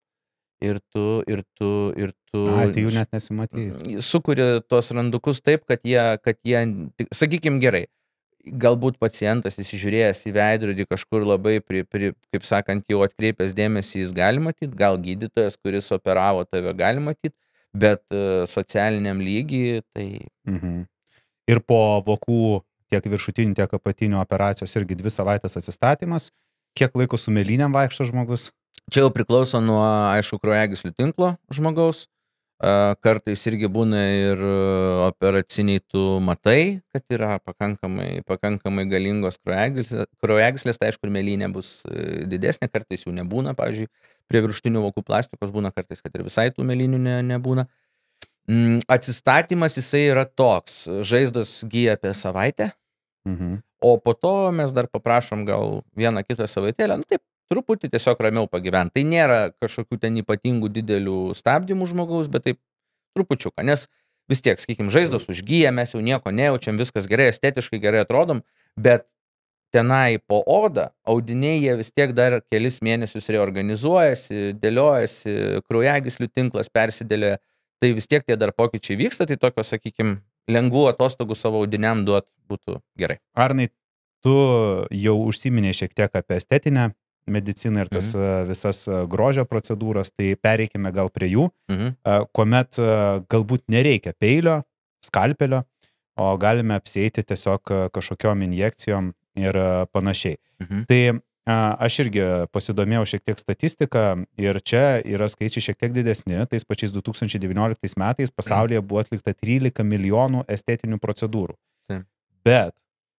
[SPEAKER 2] Ir tu, ir tu, ir tu...
[SPEAKER 1] A, tai jų net nesimatys.
[SPEAKER 2] Sukuri tuos randukus taip, kad jie, kad jie, sakykim gerai, galbūt pacientas įsižiūrėjęs į veidrodį kažkur labai, pri, pri, kaip sakant, jau atkreipęs dėmesį, jis gali matyti, gal gydytojas, kuris operavo tave, gali matyti, bet uh, socialiniam lygiai tai...
[SPEAKER 1] Mhm. Ir po vokų tiek viršutinių, tiek apatinių operacijos irgi dvi savaitės atsistatymas. Kiek laiko su mėlynėm vaikšto žmogus?
[SPEAKER 2] Čia jau priklauso nuo, aišku, kraujagyslių tinklo žmogaus. Uh, kartais irgi būna ir operaciniai tu matai, kad yra pakankamai, pakankamai galingos kraujagyslės. Kraujagyslės, tai aišku, ir mėlynė bus didesnė, kartais jų nebūna, pavyzdžiui, prie virštinių vokų plastikos būna kartais, kad ir visai tų mėlynių ne, nebūna. Mm, atsistatymas jisai yra toks, žaizdos gyja apie savaitę,
[SPEAKER 1] mhm.
[SPEAKER 2] o po to mes dar paprašom gal vieną kitą savaitėlę, nu taip, truputį tiesiog ramiau pagyventi. Tai nėra kažkokių ten ypatingų didelių stabdymų žmogaus, bet taip trupučiuką, nes vis tiek, sakykim, žaizdos užgyja, mes jau nieko nejaučiam, viskas gerai, estetiškai gerai atrodom, bet tenai po odą audiniai jie vis tiek dar kelis mėnesius reorganizuojasi, dėliojasi, kraujagyslių tinklas persidėlioja, tai vis tiek tie dar pokyčiai vyksta, tai tokio, sakykim, lengvų atostogų savo audiniam duot būtų gerai.
[SPEAKER 1] Arnai, tu jau užsiminėjai šiek tiek apie estetinę mediciną ir tas mhm. visas grožio procedūras, tai pereikime gal prie jų,
[SPEAKER 2] mhm.
[SPEAKER 1] kuomet galbūt nereikia peilio, skalpelio, o galime apsieiti tiesiog kažkokiom injekcijom ir panašiai.
[SPEAKER 2] Mhm.
[SPEAKER 1] Tai aš irgi pasidomėjau šiek tiek statistiką ir čia yra skaičiai šiek tiek didesni, tais pačiais du tūkstančiai devynioliktais metais pasaulyje buvo atlikta trylika milijonų estetinių procedūrų.
[SPEAKER 2] Taip.
[SPEAKER 1] Bet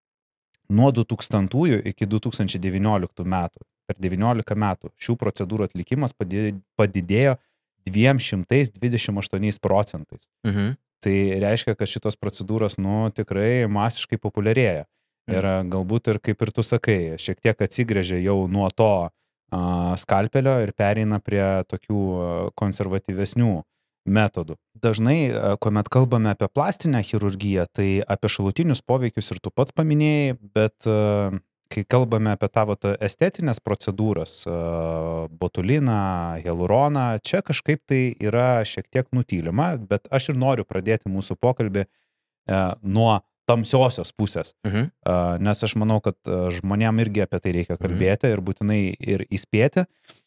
[SPEAKER 1] nuo du tūkstantųjų iki du tūkstančiai devynioliktų metų, per devyniolika metų šių procedūrų atlikimas padidėjo dviem šimtais dvidešimt aštuoniais procentais.
[SPEAKER 2] Mhm.
[SPEAKER 1] Tai reiškia, kad šitos procedūros, nu, tikrai masiškai populiarėja. Ir galbūt ir kaip ir tu sakai, šiek tiek atsigrėžia jau nuo to a, skalpelio ir pereina prie tokių konservatyvesnių metodų. Dažnai, kuomet kalbame apie plastinę chirurgiją, tai apie šalutinius poveikius ir tu pats paminėjai, bet a, kai kalbame apie tavo estetinės procedūras, a, botuliną, hialuroną, čia kažkaip tai yra šiek tiek nutylima, bet aš ir noriu pradėti mūsų pokalbį a, nuo tamsiosios pusės,
[SPEAKER 2] mhm.
[SPEAKER 1] nes aš manau, kad žmonėm irgi apie tai reikia kalbėti mhm. ir būtinai ir įspėti.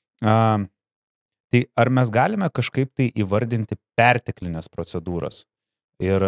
[SPEAKER 1] Tai ar mes galime kažkaip tai įvardinti perteklinės procedūras? Ir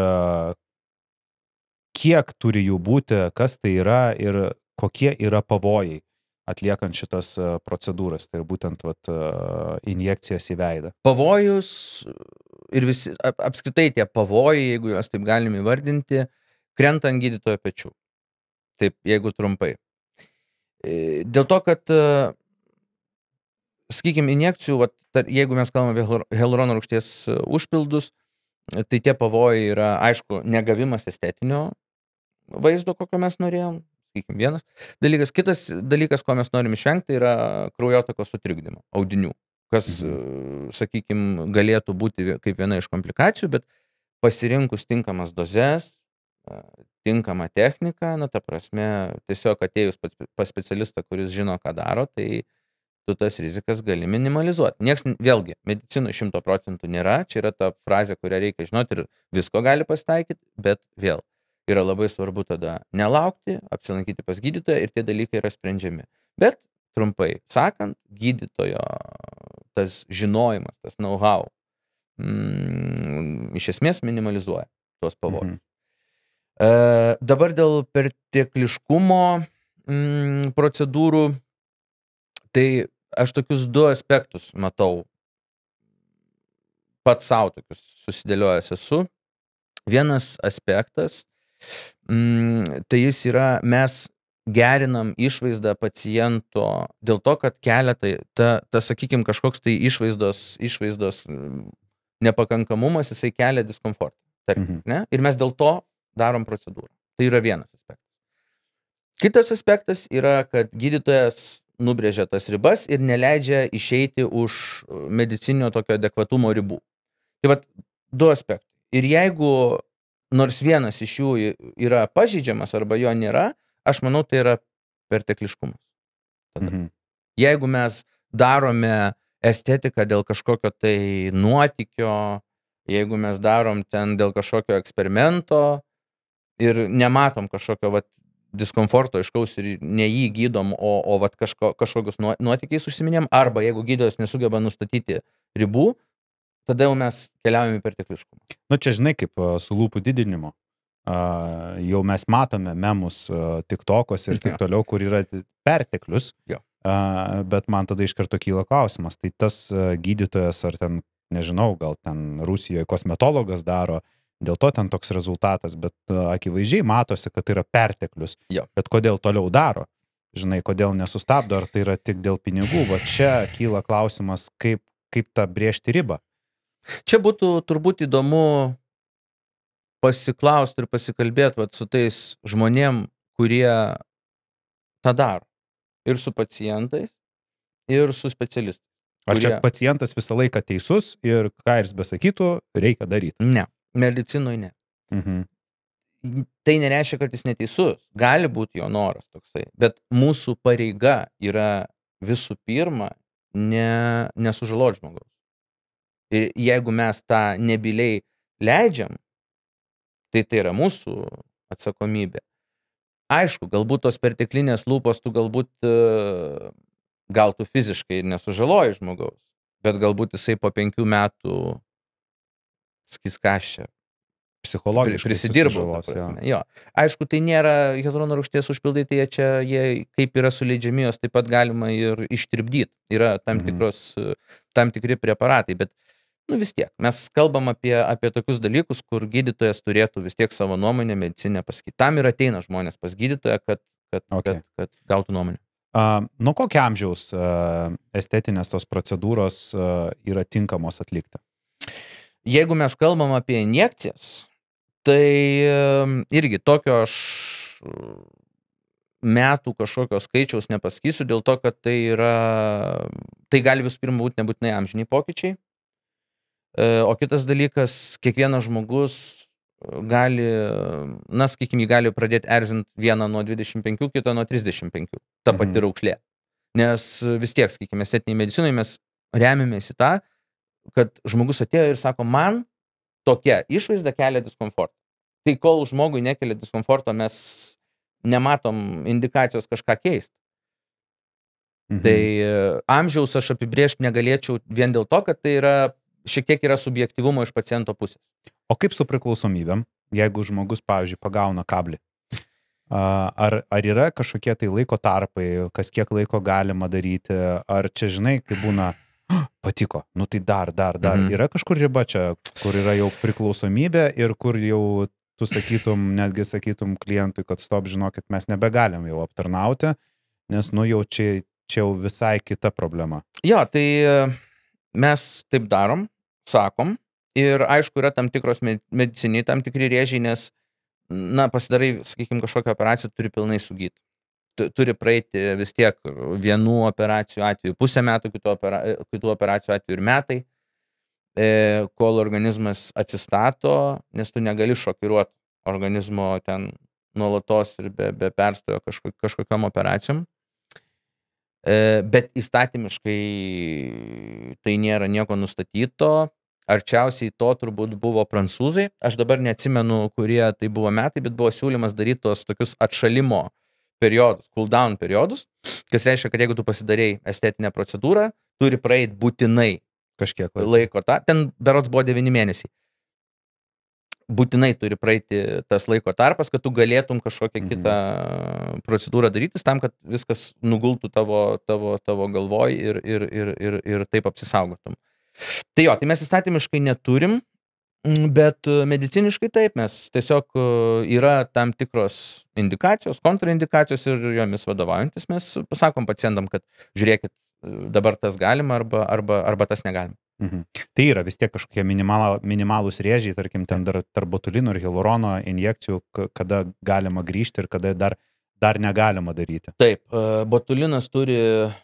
[SPEAKER 1] kiek turi jų būti, kas tai yra ir kokie yra pavojai atliekant šitas procedūras, tai būtent vat, injekcijas į veidą?
[SPEAKER 2] Pavojus ir visi, apskritai tie pavojai, jeigu juos taip galim įvardinti, krenta ant gydytojo pečių. Taip, jeigu trumpai. Dėl to, kad, sakykim, injekcijų, vat, jeigu mes kalbame apie hialurono rūgšties užpildus, tai tie pavojai yra, aišku, negavimas estetinio vaizdo, kokio mes norėjom, sakykim, vienas dalykas. Kitas dalykas, ko mes norim išvengti, yra kraujotakos sutrikdymo, audinių, kas, mhm. sakykim, galėtų būti kaip viena iš komplikacijų, bet pasirinkus tinkamas dozes, tinkamą techniką, na, ta prasme, tiesiog atėjus pas specialistą, kuris žino, ką daro, tai, tu tas rizikas gali minimalizuoti. Niekas, vėlgi, medicinų šimto procentų nėra, čia yra ta frazė, kurią reikia žinoti ir visko gali pasitaikyti, bet vėl yra labai svarbu tada nelaukti, apsilankyti pas gydytoją ir tie dalykai yra sprendžiami. Bet trumpai sakant, gydytojo tas žinojimas, tas know-how mm, iš esmės minimalizuoja tuos pavojus. Mhm. E, dabar dėl pertekliškumo mm, procedūrų, tai aš tokius du aspektus matau, pats savo tokius susidėliojęs esu. Vienas aspektas, mm, tai jis yra, mes gerinam išvaizdą paciento dėl to, kad keletą, ta, ta sakykime, kažkoks tai išvaizdos, išvaizdos nepakankamumas, jisai kelia diskomfortą. Tarkim, ne? Ir mes dėl to darom procedūrą. Tai yra vienas aspektas. Kitas aspektas yra, kad gydytojas nubrėžia tas ribas ir neleidžia išeiti už medicininio tokio adekvatumo ribų. Tai vat du aspektai. Ir jeigu nors vienas iš jų yra pažeidžiamas arba jo nėra, aš manau, tai yra pertekliškumas. Mhm. Jeigu mes darome estetiką dėl kažkokio tai nuotykio, jeigu mes darom ten dėl kažkokio eksperimento ir nematom kažkokio vat diskomforto iškaus ir ne jį gydom, o, o vat kažko, kažkokius nuotykiais užsiminėm, arba jeigu gydytojas nesugeba nustatyti ribų, tada jau mes keliaujame į pertekliškumą.
[SPEAKER 1] Nu čia žinai, kaip su lūpų didinimu. Uh, jau mes matome memus uh, TikTok'os ir taip toliau, kur yra perteklius, uh, bet man tada iš karto kyla klausimas. Tai tas uh, gydytojas ar ten, nežinau, gal ten Rusijoje kosmetologas daro, dėl to ten toks rezultatas, bet uh, akivaizdžiai matosi, kad tai yra perteklius.
[SPEAKER 2] Jo.
[SPEAKER 1] Bet kodėl toliau daro? Žinai, kodėl nesustabdo, ar tai yra tik dėl pinigų? Va čia kyla klausimas, kaip, kaip tą brėžti ribą.
[SPEAKER 2] Čia būtų turbūt įdomu pasiklausti ir pasikalbėti vat, su tais žmonėm, kurie tą daro. Ir su pacientais, ir su specialistais.
[SPEAKER 1] Ar
[SPEAKER 2] kurie...
[SPEAKER 1] čia pacientas visą laiką teisus ir ką jis besakytų, reikia daryti?
[SPEAKER 2] Ne. Medicinoj ne.
[SPEAKER 1] Mhm.
[SPEAKER 2] Tai nereiškia, kad jis neteisus. Gali būti jo noras toksai. Bet mūsų pareiga yra visų pirma ne, nesužaloti žmogaus. Ir jeigu mes tą nebyliai leidžiam, tai tai yra mūsų atsakomybė. Aišku, galbūt tos perteklinės lūpos tu galbūt gal tu fiziškai ir nesužaloji žmogaus, bet galbūt jisai po penkių metų skis kažčia.
[SPEAKER 1] Psichologiškai
[SPEAKER 2] prisidirbo. Jo. Aišku, tai nėra hialurono rūgšties užpildai, tai jie čia, jie kaip yra suleidžiami, jos taip pat galima ir ištirpdyti. Yra tam, tikros, tam tikri preparatai, bet nu vis tiek, mes kalbam apie, apie tokius dalykus, kur gydytojas turėtų vis tiek savo nuomonę medicinę pasakyti. Tam ir ateina žmonės pas gydytoją, kad, kad,
[SPEAKER 1] okay.
[SPEAKER 2] kad, kad gautų nuomonę.
[SPEAKER 1] Uh, nuo kokio amžiaus uh, estetinės tos procedūros uh, yra tinkamos atlikti?
[SPEAKER 2] Jeigu mes kalbam apie injekcijas, tai irgi tokio aš metų kažkokio skaičiaus nepasakysiu, dėl to, kad tai yra, tai gali visų pirma būti nebūtinai amžiniai pokyčiai. O kitas dalykas, kiekvienas žmogus gali, na, sakykime, jį gali pradėti erzinti vieną nuo dvidešimt penkių, kitą nuo trisdešimt penkių, ta pati mhm. raukšlė. Nes vis tiek, sakykime, estetiniai medicinai mes remiamės į tą, kad žmogus atėjo ir sako, man tokia išvaizda kelia diskomfortą. Tai kol žmogui nekelia diskomforto, mes nematom indikacijos kažką keisti. Mhm. Tai amžiaus aš apibrėžti negalėčiau vien dėl to, kad tai yra, šiek tiek yra subjektyvumo iš paciento pusės.
[SPEAKER 1] O kaip su priklausomybėm, jeigu žmogus, pavyzdžiui, pagauna kablį? Ar, ar yra kažkokie tai laiko tarpai, kas kiek laiko galima daryti, ar čia, žinai, kai būna patiko, nu tai dar, dar, dar. Mhm. Yra kažkur riba čia, kur yra jau priklausomybė ir kur jau tu sakytum, netgi sakytum klientui, kad stop, žinokit, mes nebegalim jau aptarnauti, nes nu jau čia, čia jau visai kita problema.
[SPEAKER 2] Jo, tai mes taip darom, sakom, ir aišku, yra tam tikros mediciniai, tam tikri rėžiai, nes, na, pasidarai, sakykime, kažkokią operaciją, turi pilnai sugyti. Turi praeiti vis tiek vienų operacijų atveju pusę metų, kitų, opera, kitų operacijų atveju ir metai, e, kol organizmas atsistato, nes tu negali šokiruoti organizmo ten nuolatos ir be, be perstojo kažko, kažkokiom operacijom. Bet įstatymiškai tai nėra nieko nustatyto. Arčiausiai to turbūt buvo prancūzai. Aš dabar neatsimenu, kurie tai buvo metai, bet buvo siūlymas daryti tos tokius atšalimo periodus, cool down periodus, kas reiškia, kad jeigu tu pasidarei estetinę procedūrą, turi praeiti būtinai
[SPEAKER 1] kažkiek laiko.
[SPEAKER 2] laiko tą. Ten berods buvo devyni mėnesiai. Būtinai turi praeiti tas laiko tarpas, kad tu galėtum kažkokią
[SPEAKER 1] Mhm.
[SPEAKER 2] kitą procedūrą darytis tam, kad viskas nugultų tavo, tavo, tavo galvoj ir, ir, ir, ir, ir taip apsisaugotum. Tai jo, tai mes įstatymiškai neturim, bet mediciniškai taip, mes tiesiog yra tam tikros indikacijos, kontraindikacijos ir jomis vadovaujantis mes pasakom pacientam, kad žiūrėkit, dabar tas galima arba, arba, arba tas negalima.
[SPEAKER 1] Mhm. Tai yra vis tiek kažkokie minimal, minimalūs rėžiai, tarkim, ten dar tarp botulino ir hialurono injekcijų, kada galima grįžti ir kada dar, dar negalima daryti.
[SPEAKER 2] Taip, botulinas turi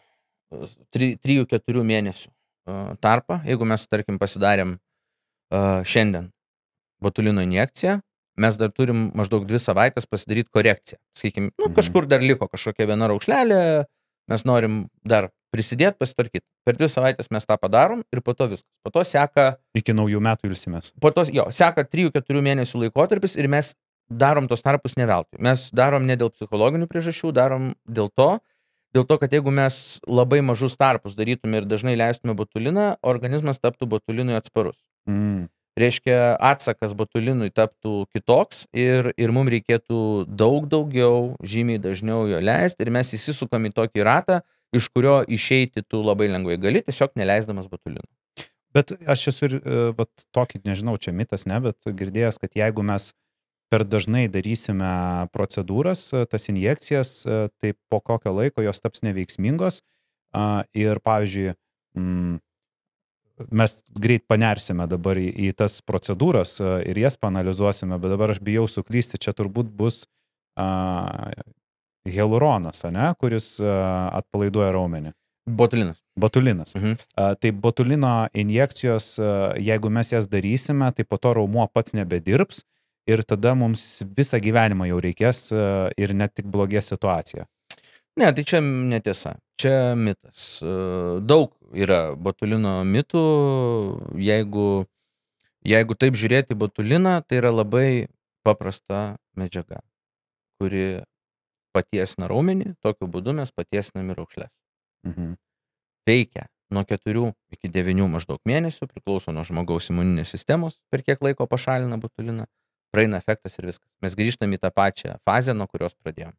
[SPEAKER 2] trijų keturių mėnesių tarpą. Jeigu mes, tarkim, pasidarėm šiandien botulino injekciją, mes dar turim maždaug dvi savaitės pasidaryti korekciją. Sakykim, nu, kažkur dar liko kažkokia viena raukšlelė, mes norim dar prisidėti, pasitvarkyti. Per dvi savaitės mes tą padarom ir po to viskas. Po to seka...
[SPEAKER 1] Iki naujų metų ilsimės.
[SPEAKER 2] Po to, jo, seka trijų keturių mėnesių laikotarpis ir mes darom tos tarpus ne veltui. Mes darom ne dėl psichologinių priežasčių, darom dėl to, dėl to, kad jeigu mes labai mažus tarpus darytume ir dažnai leistume botuliną, organizmas taptų botulinui atsparus.
[SPEAKER 1] Mm.
[SPEAKER 2] Reiškia, atsakas botulinui taptų kitoks ir, ir mums reikėtų daug daugiau, žymiai dažniau jo leisti ir mes įsisukam į tokį ratą, iš kurio išeiti tu labai lengvai gali, tiesiog neleisdamas botulino.
[SPEAKER 1] Bet aš esu ir, vat, tokį, nežinau, čia mitas, ne, bet girdėjęs, kad jeigu mes per dažnai darysime procedūras, tas injekcijas, tai po kokio laiko jos taps neveiksmingos ir, pavyzdžiui, mm, mes greit panersime dabar į, į tas procedūras ir jas paanalizuosime, bet dabar aš bijau suklysti, čia turbūt bus a, hialuronas, ane, kuris a, atpalaiduoja raumenį.
[SPEAKER 2] Botulinas.
[SPEAKER 1] Botulinas.
[SPEAKER 2] Mhm.
[SPEAKER 1] A, tai botulino injekcijos, a, jeigu mes jas darysime, tai po to raumuo pats nebedirbs ir tada mums visą gyvenimą jau reikės a, ir net tik blogės situacija.
[SPEAKER 2] Ne, tai čia netiesa. Čia mitas. Daug yra botulino mitų. Jeigu, jeigu taip žiūrėti botuliną, tai yra labai paprasta medžiaga, kuri patiesina raumenį, tokiu būdu mes patiesiname raukšles.
[SPEAKER 1] Mhm.
[SPEAKER 2] Veikia nuo keturių iki devynių maždaug mėnesių, priklauso nuo žmogaus imuninės sistemos, per kiek laiko pašalina botuliną, praeina efektas ir viskas. Mes grįžtame į tą pačią fazę, nuo kurios pradėjome.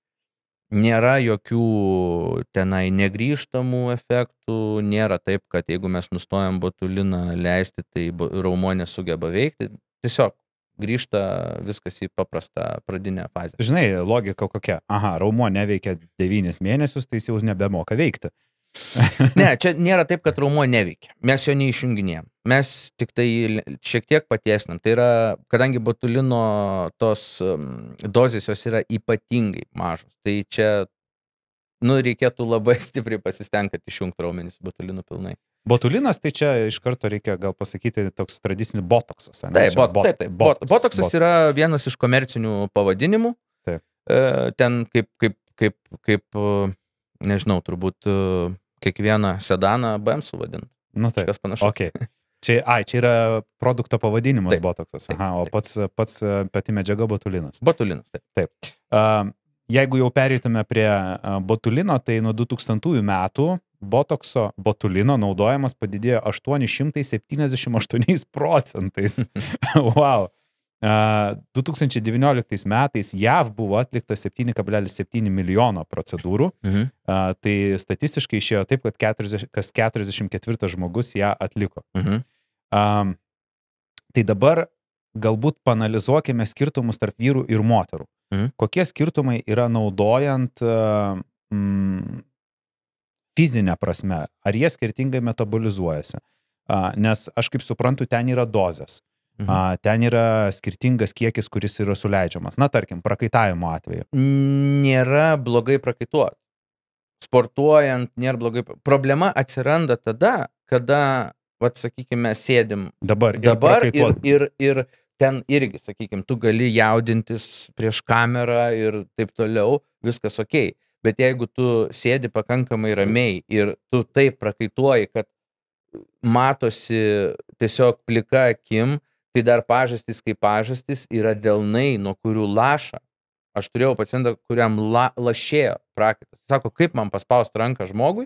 [SPEAKER 2] Nėra jokių tenai negrįžtamų efektų, nėra taip, kad jeigu mes nustojam botuliną leisti, tai raumuo nesugeba veikti. Tiesiog grįžta viskas į paprastą pradinę fazę.
[SPEAKER 1] Žinai, logika kokia? Aha, raumuo neveikia devynis mėnesius, tai jis jau nebemoka veikti.
[SPEAKER 2] Ne, čia nėra taip, kad raumuo neveikia. Mes jo neišjunginėjom. Mes tik tai šiek tiek patiesinam. Tai yra, kadangi botulino tos um, dozės jos yra ypatingai mažos, tai čia, nu, reikėtų labai stipriai pasistengti, kad išjungti raumenį su botulinu pilnai.
[SPEAKER 1] Botulinas, tai čia iš karto reikia gal pasakyti toks tradicinis botoksas.
[SPEAKER 2] Taip, bot, taip, taip. Bot, botoksas bot. Yra vienas iš komercinių pavadinimų.
[SPEAKER 1] Taip.
[SPEAKER 2] E, ten kaip, kaip, kaip, kaip, nežinau, turbūt kiekvieną sedaną B M W vadint.
[SPEAKER 1] Nu taip,
[SPEAKER 2] kas panašaus.
[SPEAKER 1] Okay. Čia, ai, čia yra produkto pavadinimas
[SPEAKER 2] taip,
[SPEAKER 1] botoksas. Aha,
[SPEAKER 2] taip,
[SPEAKER 1] o pats, pats pati medžiaga botulinas.
[SPEAKER 2] Botulinas, taip.
[SPEAKER 1] Taip. Uh, jeigu jau pereitume prie uh, botulino, tai nuo du tūkstantųjų metų botokso botulino naudojimas padidėjo aštuoni šimtai septyniasdešimt aštuoni procentais. Wow. Uh, du tūkstančiai devynioliktais metais J A V buvo atlikta septyni kablelis septyni milijono procedūrų.
[SPEAKER 2] Mhm.
[SPEAKER 1] Uh, tai statistiškai išėjo taip, kad keturiasdešimt, kas keturiasdešimt ketvirtas žmogus ją atliko.
[SPEAKER 2] Mhm.
[SPEAKER 1] Um, tai dabar galbūt panalizuokime skirtumus tarp vyrų ir moterų.
[SPEAKER 2] Mhm.
[SPEAKER 1] Kokie skirtumai yra naudojant uh, mm, fizinę prasme? Ar jie skirtingai metabolizuojasi? Uh, nes aš kaip suprantu, ten yra dozės.
[SPEAKER 2] Mhm.
[SPEAKER 1] Ten yra skirtingas kiekis, kuris yra suleidžiamas. Na, tarkim, prakaitavimo atveju.
[SPEAKER 2] Nėra blogai prakaituoti. Sportuojant nėra blogai. Problema atsiranda tada, kada, vat, sakykime, sėdim
[SPEAKER 1] dabar, ir,
[SPEAKER 2] dabar ir, ir, ir ten irgi, sakykime, tu gali jaudintis prieš kamerą ir taip toliau, viskas okei. Bet jeigu tu sėdi pakankamai ramiai ir tu taip prakaituoji, kad matosi tiesiog plika akim, tai dar pažastys kaip pažastys yra delnai, nuo kurių laša. Aš turėjau pacientą, kuriam la, lašėjo prakaitas. Sako, kaip man paspaust ranką žmogui?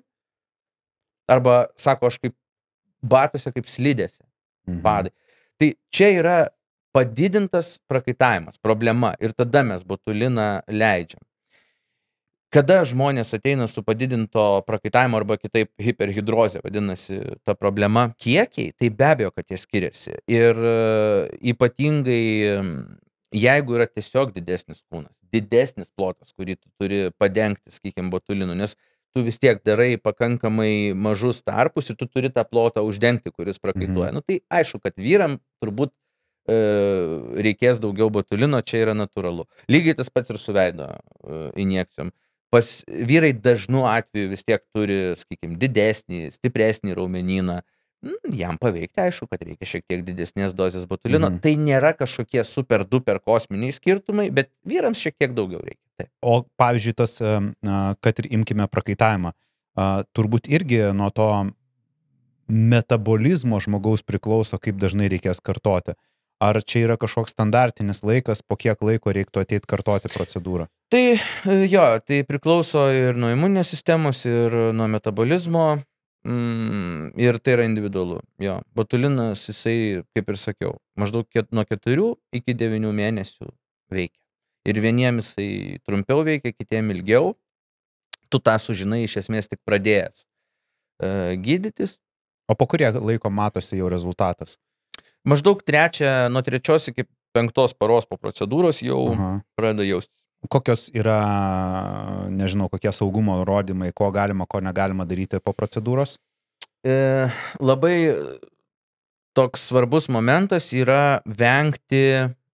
[SPEAKER 2] Arba sako, aš kaip batuose, kaip slidėse.
[SPEAKER 1] Mhm.
[SPEAKER 2] Padai. Tai čia yra padidintas prakaitavimas, problema. Ir tada mes botuliną leidžiam. Kada žmonės ateina su padidinto prakaitavimo arba kitaip hiperhidrozė, vadinasi, ta problema kiekiai, tai be abejo, kad jie skiriasi. Ir ypatingai, jeigu yra tiesiog didesnis kūnas, didesnis plotas, kurį tu turi padengti, sakykim, botulinu, nes tu vis tiek darai pakankamai mažus tarpus ir tu turi tą plotą uždengti, kuris prakaituoja. Mhm. Nu, tai aišku, kad vyram turbūt e, reikės daugiau botulino, čia yra natūralu. Lygiai tas pats ir su veido e, injekcijom. Pas vyrai dažnu atveju vis tiek turi, sakykim, didesnį, stipresnį raumenyną. Jam paveikti, aišku, kad reikia šiek tiek didesnės dozės botulino. Mhm. Tai nėra kažkokie super duper kosminiai skirtumai, bet vyrams šiek tiek daugiau reikia. Taip.
[SPEAKER 1] O pavyzdžiui, tas, kad ir imkime prakaitavimą, turbūt irgi nuo to metabolizmo žmogaus priklauso, kaip dažnai reikės kartoti. Ar čia yra kažkoks standartinis laikas, po kiek laiko reiktų ateiti kartoti procedūrą?
[SPEAKER 2] Tai jo, tai priklauso ir nuo imuninės sistemos, ir nuo metabolizmo, mm, ir tai yra individualu. Jo, botulinas, jisai, kaip ir sakiau, maždaug ket, nuo keturių iki devynių mėnesių veikia. Ir vieniem jisai trumpiau veikia, kitiem ilgiau. Tu tą sužinai iš esmės tik pradėjęs e, gydytis.
[SPEAKER 1] O po kurie laiko matosi jau rezultatas?
[SPEAKER 2] Maždaug trečią, nuo trečios iki penktos paros po procedūros jau Aha. pradeda jaustis.
[SPEAKER 1] Kokios yra, nežinau, kokie saugumo rodymai, ko galima, ko negalima daryti po procedūros?
[SPEAKER 2] E, labai toks svarbus momentas yra vengti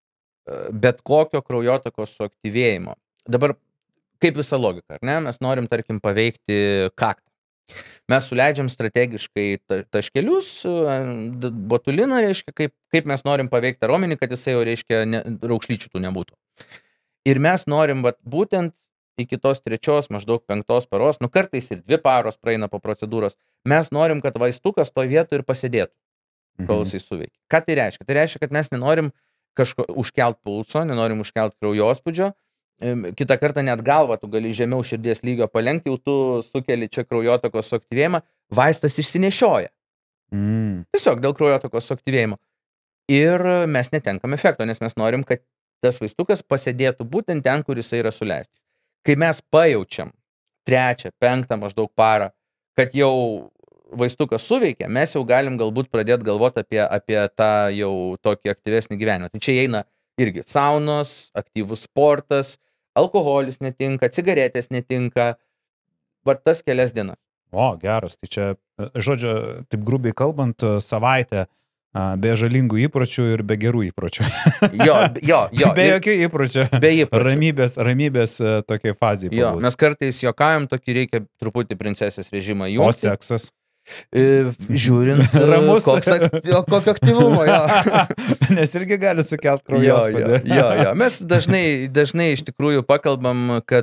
[SPEAKER 2] bet kokio kraujotakos suaktyvėjimo. Dabar, kaip visa logika, ar ne? Mes norim, tarkim, paveikti kaktą. Mes suleidžiam strategiškai taškelius, botuliną, reiškia, kaip, kaip mes norim paveikti raumenį, kad jisai jau, reiškia, ne, raukšlyčių tų nebūtų. Ir mes norim, vat, būtent iki tos trečios, maždaug penktos paros, nu kartais ir dvi paros praeina po procedūros, mes norim, kad vaistukas to vietoj ir pasėdėtų, kol jisai suveikia. Ką tai reiškia? Tai reiškia, kad mes nenorim kažko užkelt pulso, nenorim užkelt kraujospūdžio. Kitą kartą net galvą tu gali žemiau širdies lygio palenkti, jau tu sukeli čia kraujotakos suaktyvėjimą, vaistas išsinešioja. Mm. Tiesiog dėl kraujotakos suaktyvėjimo. Ir mes netenkam efekto, nes mes norim, kad tas vaistukas pasėdėtų būtent ten, kur jisai yra suleistas. Kai mes pajaučiam trečią, penktą maždaug parą, kad jau vaistukas suveikia, mes jau galim galbūt pradėti galvoti apie, apie tą jau tokį aktyvesnį gyvenimą. Tai čia eina irgi saunos, aktyvus sportas, alkoholis netinka, cigaretės netinka, va tas kelias dienas.
[SPEAKER 1] O, geras, tai čia, žodžiu, taip grubiai kalbant, savaitę be žalingų įpročių ir be gerų įpročių.
[SPEAKER 2] Jo, jo, jo.
[SPEAKER 1] Be jokių įpročių.
[SPEAKER 2] Be įpročių.
[SPEAKER 1] Ramybės, ramybės tokiai fazai.
[SPEAKER 2] Jo, mes kartais juokaujam, tokį reikia truputį princesės režimą jungti.
[SPEAKER 1] O seksas?
[SPEAKER 2] E, žiūrint,
[SPEAKER 1] ramus.
[SPEAKER 2] Koks, kokio aktyvumo, jo.
[SPEAKER 1] Nes irgi gali sukelt kraujospūdį.
[SPEAKER 2] Jo, jo, jo. Mes dažnai, dažnai iš tikrųjų pakalbam, kad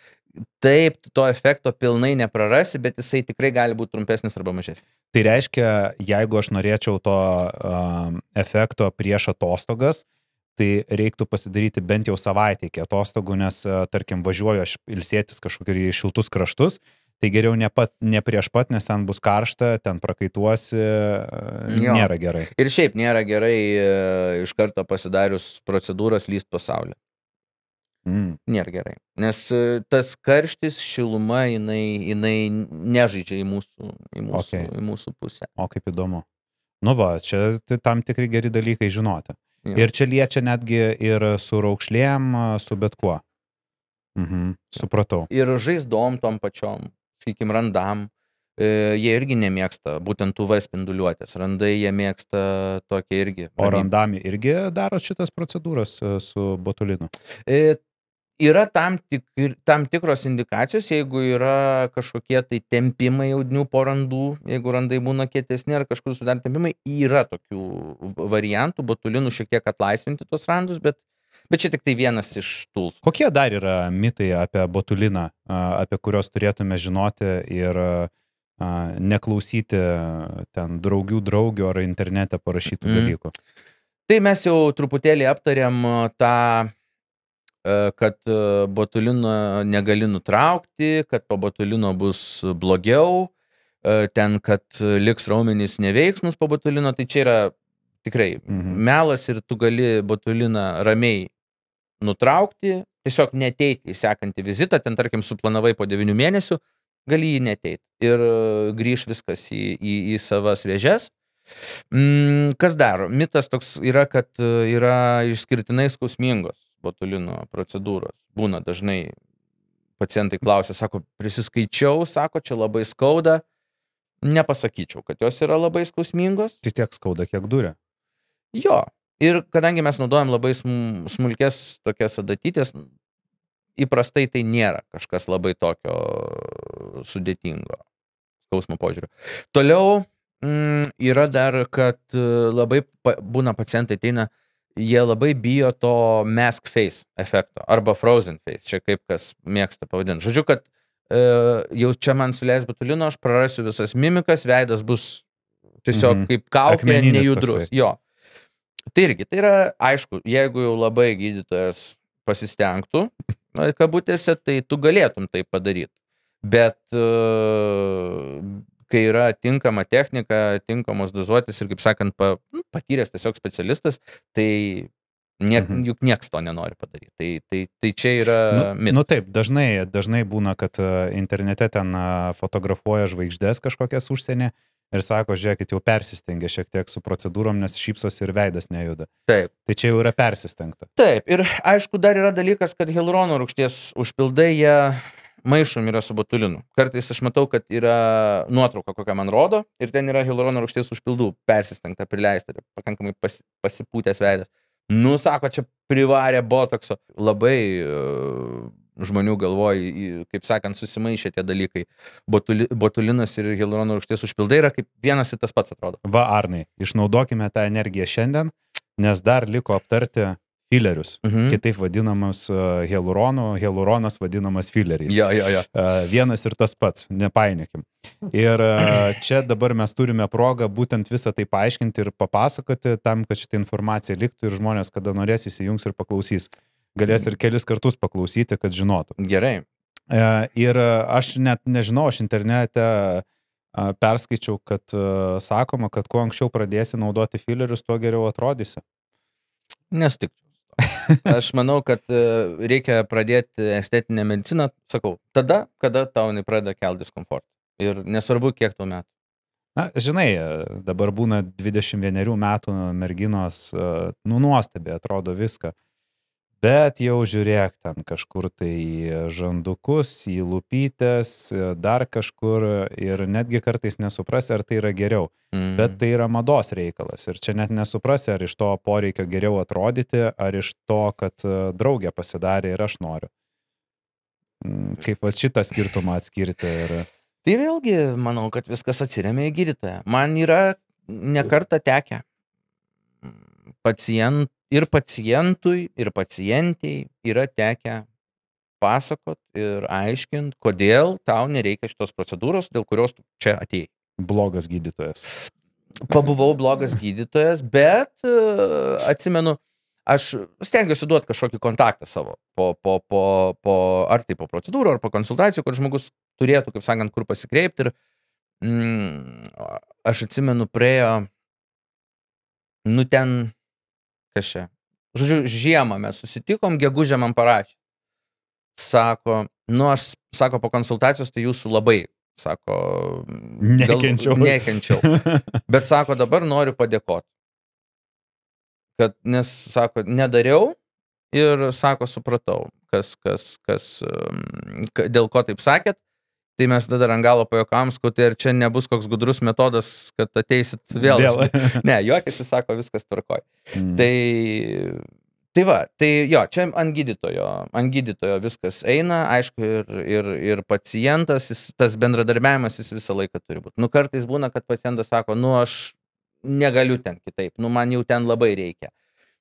[SPEAKER 2] taip, to efekto pilnai neprarasi, bet jisai tikrai gali būti trumpesnis arba mažesnis.
[SPEAKER 1] Tai reiškia, jeigu aš norėčiau to um, efekto prieš atostogas, tai reiktų pasidaryti bent jau savaitę iki atostogų, nes, tarkim, važiuoju aš ilsėtis kažkokiu šiltus kraštus, tai geriau ne, pat, ne prieš pat, nes ten bus karšta, ten prakaituosi, jo. Nėra gerai.
[SPEAKER 2] Ir šiaip nėra gerai iš karto pasidarius procedūras lyst pasaulį. Mm. Nėra gerai. Nes tas karštis, šiluma, jinai, jinai nežaidžia į mūsų, į, mūsų, okay. į mūsų pusę.
[SPEAKER 1] O kaip įdomu. Nu va, čia tam tikri geri dalykai žinoti. Jo. Ir čia liečia netgi ir su raukšlėm, su bet kuo. Mhm, supratau.
[SPEAKER 2] Ir žaizdom tom pačiom. Sakykim, randam, e, jie irgi nemėgsta būtent U V spinduliuotės. Randai jie mėgsta tokie irgi.
[SPEAKER 1] O randami irgi daro šitas procedūras su botulinu?
[SPEAKER 2] E, yra tam, tik, tam tikros indikacijos, jeigu yra kažkokie tai tempimai audinių po randų, jeigu randai būna kietesni ar kažkur sudar tempimai, yra tokių variantų, botulinų šiek tiek atlaisvinti tos randus, bet Bet čia tik tai vienas iš tools.
[SPEAKER 1] Kokie dar yra mitai apie botuliną, apie kurios turėtume žinoti ir neklausyti ten draugių draugių ar internete parašytų mm. dalykų?
[SPEAKER 2] Tai mes jau truputėlį aptarėm tą, kad botulino negali nutraukti, kad po botulino bus blogiau, ten, kad liks raumenys neveiksnus po botulino, tai čia yra tikrai mhm. melas ir tu gali botuliną ramiai nutraukti, tiesiog neteiti į sekantį vizitą, ten tarkim suplanavai po devynių mėnesių, gali jį neteiti ir grįž viskas į, į, į savas vėžes. Kas daro? Mitas toks yra, kad yra išskirtinai skausmingos botulino procedūros. Būna dažnai pacientai klausia, sako, prisiskaičiau, sako, čia labai skauda. Nepasakyčiau, kad jos yra labai skausmingos.
[SPEAKER 1] Tai tiek skauda, kiek duria.
[SPEAKER 2] Jo. Ir kadangi mes naudojam labai smulkės tokias adatytės, įprastai tai nėra kažkas labai tokio sudėtingo skausmo požiūrio. Toliau mm, yra dar, kad labai pa, būna pacientai ateina, jie labai bijo to mask face efekto arba frozen face, čia kaip kas mėgsta pavadinti. Žodžiu, kad e, jau čia man suleis botulino, aš prarasiu visas mimikas, veidas bus tiesiog mm-hmm. kaip kaukė, nejudrus. Toksai. Jo. Tai irgi, tai yra aišku, jeigu jau labai gydytojas pasistengtų, kabutėse, tai tu galėtum tai padaryti. Bet kai yra tinkama technika, tinkamos dozuotis ir, kaip sakant, pa, patyręs tiesiog specialistas, tai niek, mhm. juk nieks to nenori padaryti. Tai, tai, tai čia yra...
[SPEAKER 1] Nu,
[SPEAKER 2] mit.
[SPEAKER 1] nu taip, dažnai, dažnai būna, kad internete ten fotografuoja žvaigždės kažkokias užsienį ir sako, žiūrėkit, jau persistengė šiek tiek su procedūrom, nes šypsosi ir veidas nejuda.
[SPEAKER 2] Taip.
[SPEAKER 1] Tai čia jau yra persistengta.
[SPEAKER 2] Taip, ir aišku, dar yra dalykas, kad hialurono rūgšties užpildai, jie maišomi yra su botulinu. Kartais aš matau, kad yra nuotrauka, kokią man rodo, ir ten yra hialurono rūgšties užpildų persistengta, prileista, pakankamai pas, pasipūtęs veidas. Nu, sako, čia privarė botokso. Labai uh, žmonių galvoja, kaip sakant, susimaišė tie dalykai. Botuli, botulinas ir hialurono rūgšties užpildai yra kaip vienas ir tas pats atrodo.
[SPEAKER 1] Va, Arnai, išnaudokime tą energiją šiandien, nes dar liko aptarti filerius, mhm. kitaip vadinamas uh, hialuronų, hialuronas vadinamas fileriais.
[SPEAKER 2] Jo, jo, jo.
[SPEAKER 1] Uh, vienas ir tas pats, nepainiokim. Ir uh, čia dabar mes turime progą būtent visą tai paaiškinti ir papasakoti tam, kad šitą informaciją liktų ir žmonės, kada norės, įsijungs ir paklausys. Galės ir kelis kartus paklausyti, kad žinotų.
[SPEAKER 2] Gerai.
[SPEAKER 1] Uh, ir uh, aš net nežinau, aš internete uh, perskaičiau, kad uh, sakoma, kad kuo anksčiau pradėsi naudoti filerius, tuo geriau atrodysi.
[SPEAKER 2] Nesutikčiau. Aš manau, kad reikia pradėti estetinę mediciną, sakau, tada, kada tau nepradeda kelti diskomfortą. Ir nesvarbu, kiek tų metų.
[SPEAKER 1] Na, žinai, dabar būna dvidešimt vienerių metų merginos, nu, nuostabiai atrodo viską. Bet jau žiūrėk ten kažkur tai į žandukus, į lūpytes, dar kažkur ir netgi kartais nesuprasi, ar tai yra geriau. Mm. Bet tai yra mados reikalas ir čia net nesuprasi, ar iš to poreikio geriau atrodyti, ar iš to, kad draugė pasidarė ir aš noriu. Kaip va šitą skirtumą atskirti. Ir...
[SPEAKER 2] Tai vėlgi, manau, kad viskas atsiremia į gydytoją. Man yra nekartą tekę pacient, ir pacientui, ir pacientiai yra tekę pasakot ir aiškint, kodėl tau nereikia šitos procedūros, dėl kurios tu čia atėjai.
[SPEAKER 1] Blogas gydytojas.
[SPEAKER 2] Pabuvau blogas gydytojas, bet uh, atsimenu, aš stengiuosi duoti kažkokį kontaktą savo, po, po, po, po, ar tai po procedūrų, ar po konsultacijų, kad žmogus turėtų, kaip sakant, kur pasikreipti. Ir mm, aš atsimenu, praėjo, nu ten, kas čia, žodžiu, žiemą mes susitikom, gegužę man parašė. Sako, nu aš, sako, po konsultacijos tai jūsų labai, sako,
[SPEAKER 1] nekenčiau.
[SPEAKER 2] Gal, nekenčiau. Bet sako, dabar noriu padėkoti. Kad, nes, sako, nedariau ir, sako, supratau, kas, kas, kas, dėl ko taip sakėt. Tai mes tada ant galo pajuokavom, tai ir čia nebus koks gudrus metodas, kad ateisit vėl. vėl. Ne, juokiasi, sako, viskas tvarkoj. Mm. Tai, tai va, tai jo, čia ant gydytojo, ant gydytojo viskas eina, aišku, ir, ir, ir pacientas, jis, tas bendradarbiavimas jis visą laiką turi būti. Nu, kartais būna, kad pacientas sako, nu, aš negaliu ten kitaip, nu, man jau ten labai reikia.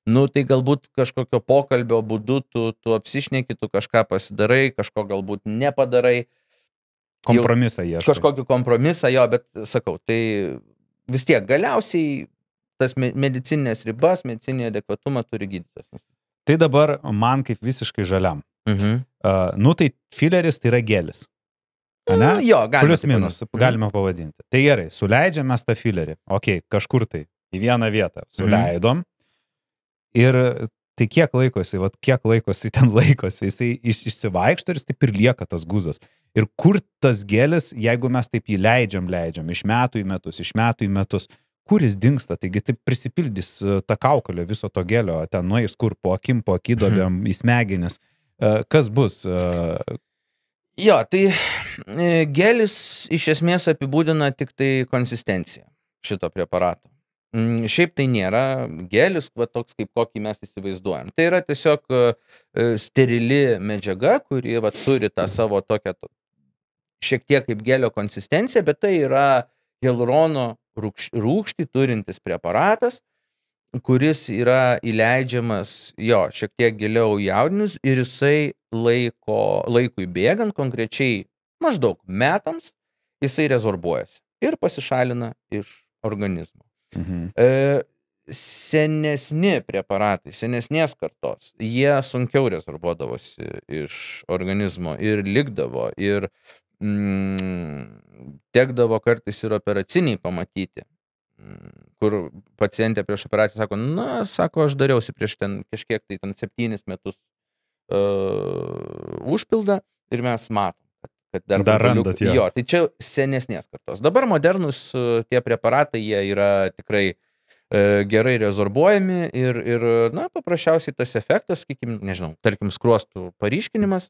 [SPEAKER 2] Nu, tai galbūt kažkokio pokalbio būdu tu, tu apsišneki, tu kažką pasidarai, kažko galbūt nepadarai.
[SPEAKER 1] Kompromisą ieškai.
[SPEAKER 2] Kažkokį kompromisą, jo, bet sakau, tai vis tiek galiausiai tas medicininės ribas, medicininį adekvatumą turi gydytojas.
[SPEAKER 1] Tai dabar man kaip visiškai žaliam.
[SPEAKER 2] Mhm.
[SPEAKER 1] Uh, nu, tai fileris tai yra gelis. Ane?
[SPEAKER 2] Mm, jo, galima.
[SPEAKER 1] Plius minus, galime pavadinti. Tai gerai, suleidžiam mes tą filerį. Ok, kažkur tai į vieną vietą suleidom. Ir tai kiek laikosi, vat, kiek laikosi ten laikosi, jisai iš, išsivaikšto ir jis taip ir lieka tas guzas. Ir kur tas gelis, jeigu mes taip jį leidžiam, leidžiam, iš metų į metus, iš metų į metus, kur jis dingsta, taigi taip prisipildys tą kaukolę viso to gelio, ten nueis kur po akim, po akydobėm, į smegenis. Kas bus?
[SPEAKER 2] Jo, tai gelis iš esmės apibūdina tik tai konsistenciją šito preparato. Šiaip tai nėra gelis, va, toks kaip kokį mes įsivaizduojam. Tai yra tiesiog sterili medžiaga, kuri va, turi tą savo tokią šiek tiek kaip gelio konsistenciją, bet tai yra hialurono rūgštį turintis preparatas, kuris yra įleidžiamas jo šiek tiek giliau į audinius ir jisai laiko, laikui bėgant, konkrečiai maždaug metams, jisai rezorbuojasi ir pasišalina iš organizmo.
[SPEAKER 1] Mhm.
[SPEAKER 2] E, senesni preparatai, senesnės kartos, jie sunkiau rezorbuodavosi iš organizmo ir likdavo ir mm, tekdavo kartais ir operaciniai pamatyti, kur pacientė prieš operaciją sako, na, sako, aš dariausi prieš ten kažkiek tai ten septynis metus uh, užpildą ir mes matom. Kad dar,
[SPEAKER 1] dar randat, jo.
[SPEAKER 2] Jo, tai čia senesnės kartos. Dabar modernus tie preparatai, jie yra tikrai e, gerai rezorbuojami ir, ir, na, paprasčiausiai tas efektas, sakykim, nežinau, tarkim, skruostų paryškinimas,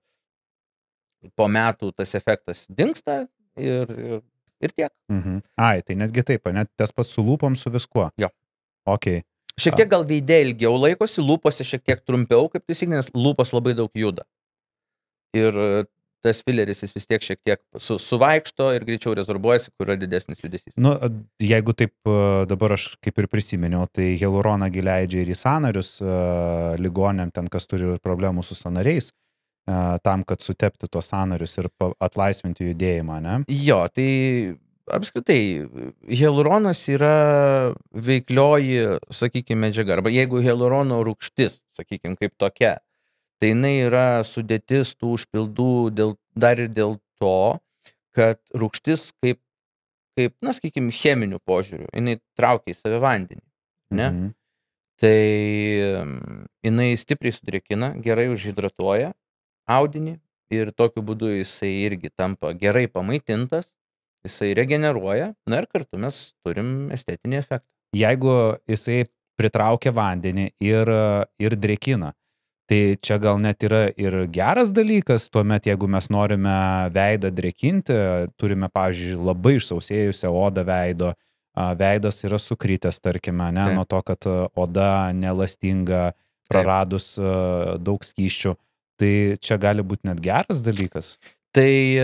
[SPEAKER 2] po metų tas efektas dingsta ir, ir, ir tiek.
[SPEAKER 1] Mhm. Ai, tai netgi taip, net tas pats su lūpom, su viskuo.
[SPEAKER 2] Jo.
[SPEAKER 1] Ok.
[SPEAKER 2] Šiek tiek gal veide ilgiau laikosi, lūpose šiek tiek trumpiau, kaip taisyklė, nes lūpos labai daug juda. Ir tas fileris jis vis tiek šiek tiek su, suvaikšto ir greičiau rezorbuojasi, kur yra didesnis judesys.
[SPEAKER 1] Nu, jeigu taip dabar aš kaip ir prisiminiau, tai hialuroną leidžia ir į sąnarius ligonėm, ten kas turi problemų su sąnariais, tam, kad sutepti tos sąnarius ir atlaisvinti judėjimą, ne?
[SPEAKER 2] Jo, tai apskritai, hialuronas yra veiklioji, sakykime, medžiaga, arba jeigu hialurono rūgštis, sakykime, kaip tokia, tai jinai yra sudėtis tų užpildų dėl, dar ir dėl to, kad rūgštis kaip, kaip na, sakykime, cheminių požiūrių, jinai traukia į save vandenį, ne?
[SPEAKER 1] Mhm.
[SPEAKER 2] Tai jinai stipriai sudrėkina, gerai užhidratuoja audinį ir tokiu būdu jisai irgi tampa gerai pamaitintas, jisai regeneruoja, na ir kartu mes turim estetinį efektą.
[SPEAKER 1] Jeigu jisai pritraukia vandenį ir, ir drėkina, tai čia gal net yra ir geras dalykas, tuomet, jeigu mes norime veidą drėkinti, turime, pavyzdžiui, labai išsausėjusią odą veido, veidas yra sukritęs, tarkime, ne,
[SPEAKER 2] tai.
[SPEAKER 1] Nuo to, kad oda nelastinga, praradus Taip. Daug skysčių, tai čia gali būti net geras dalykas.
[SPEAKER 2] Tai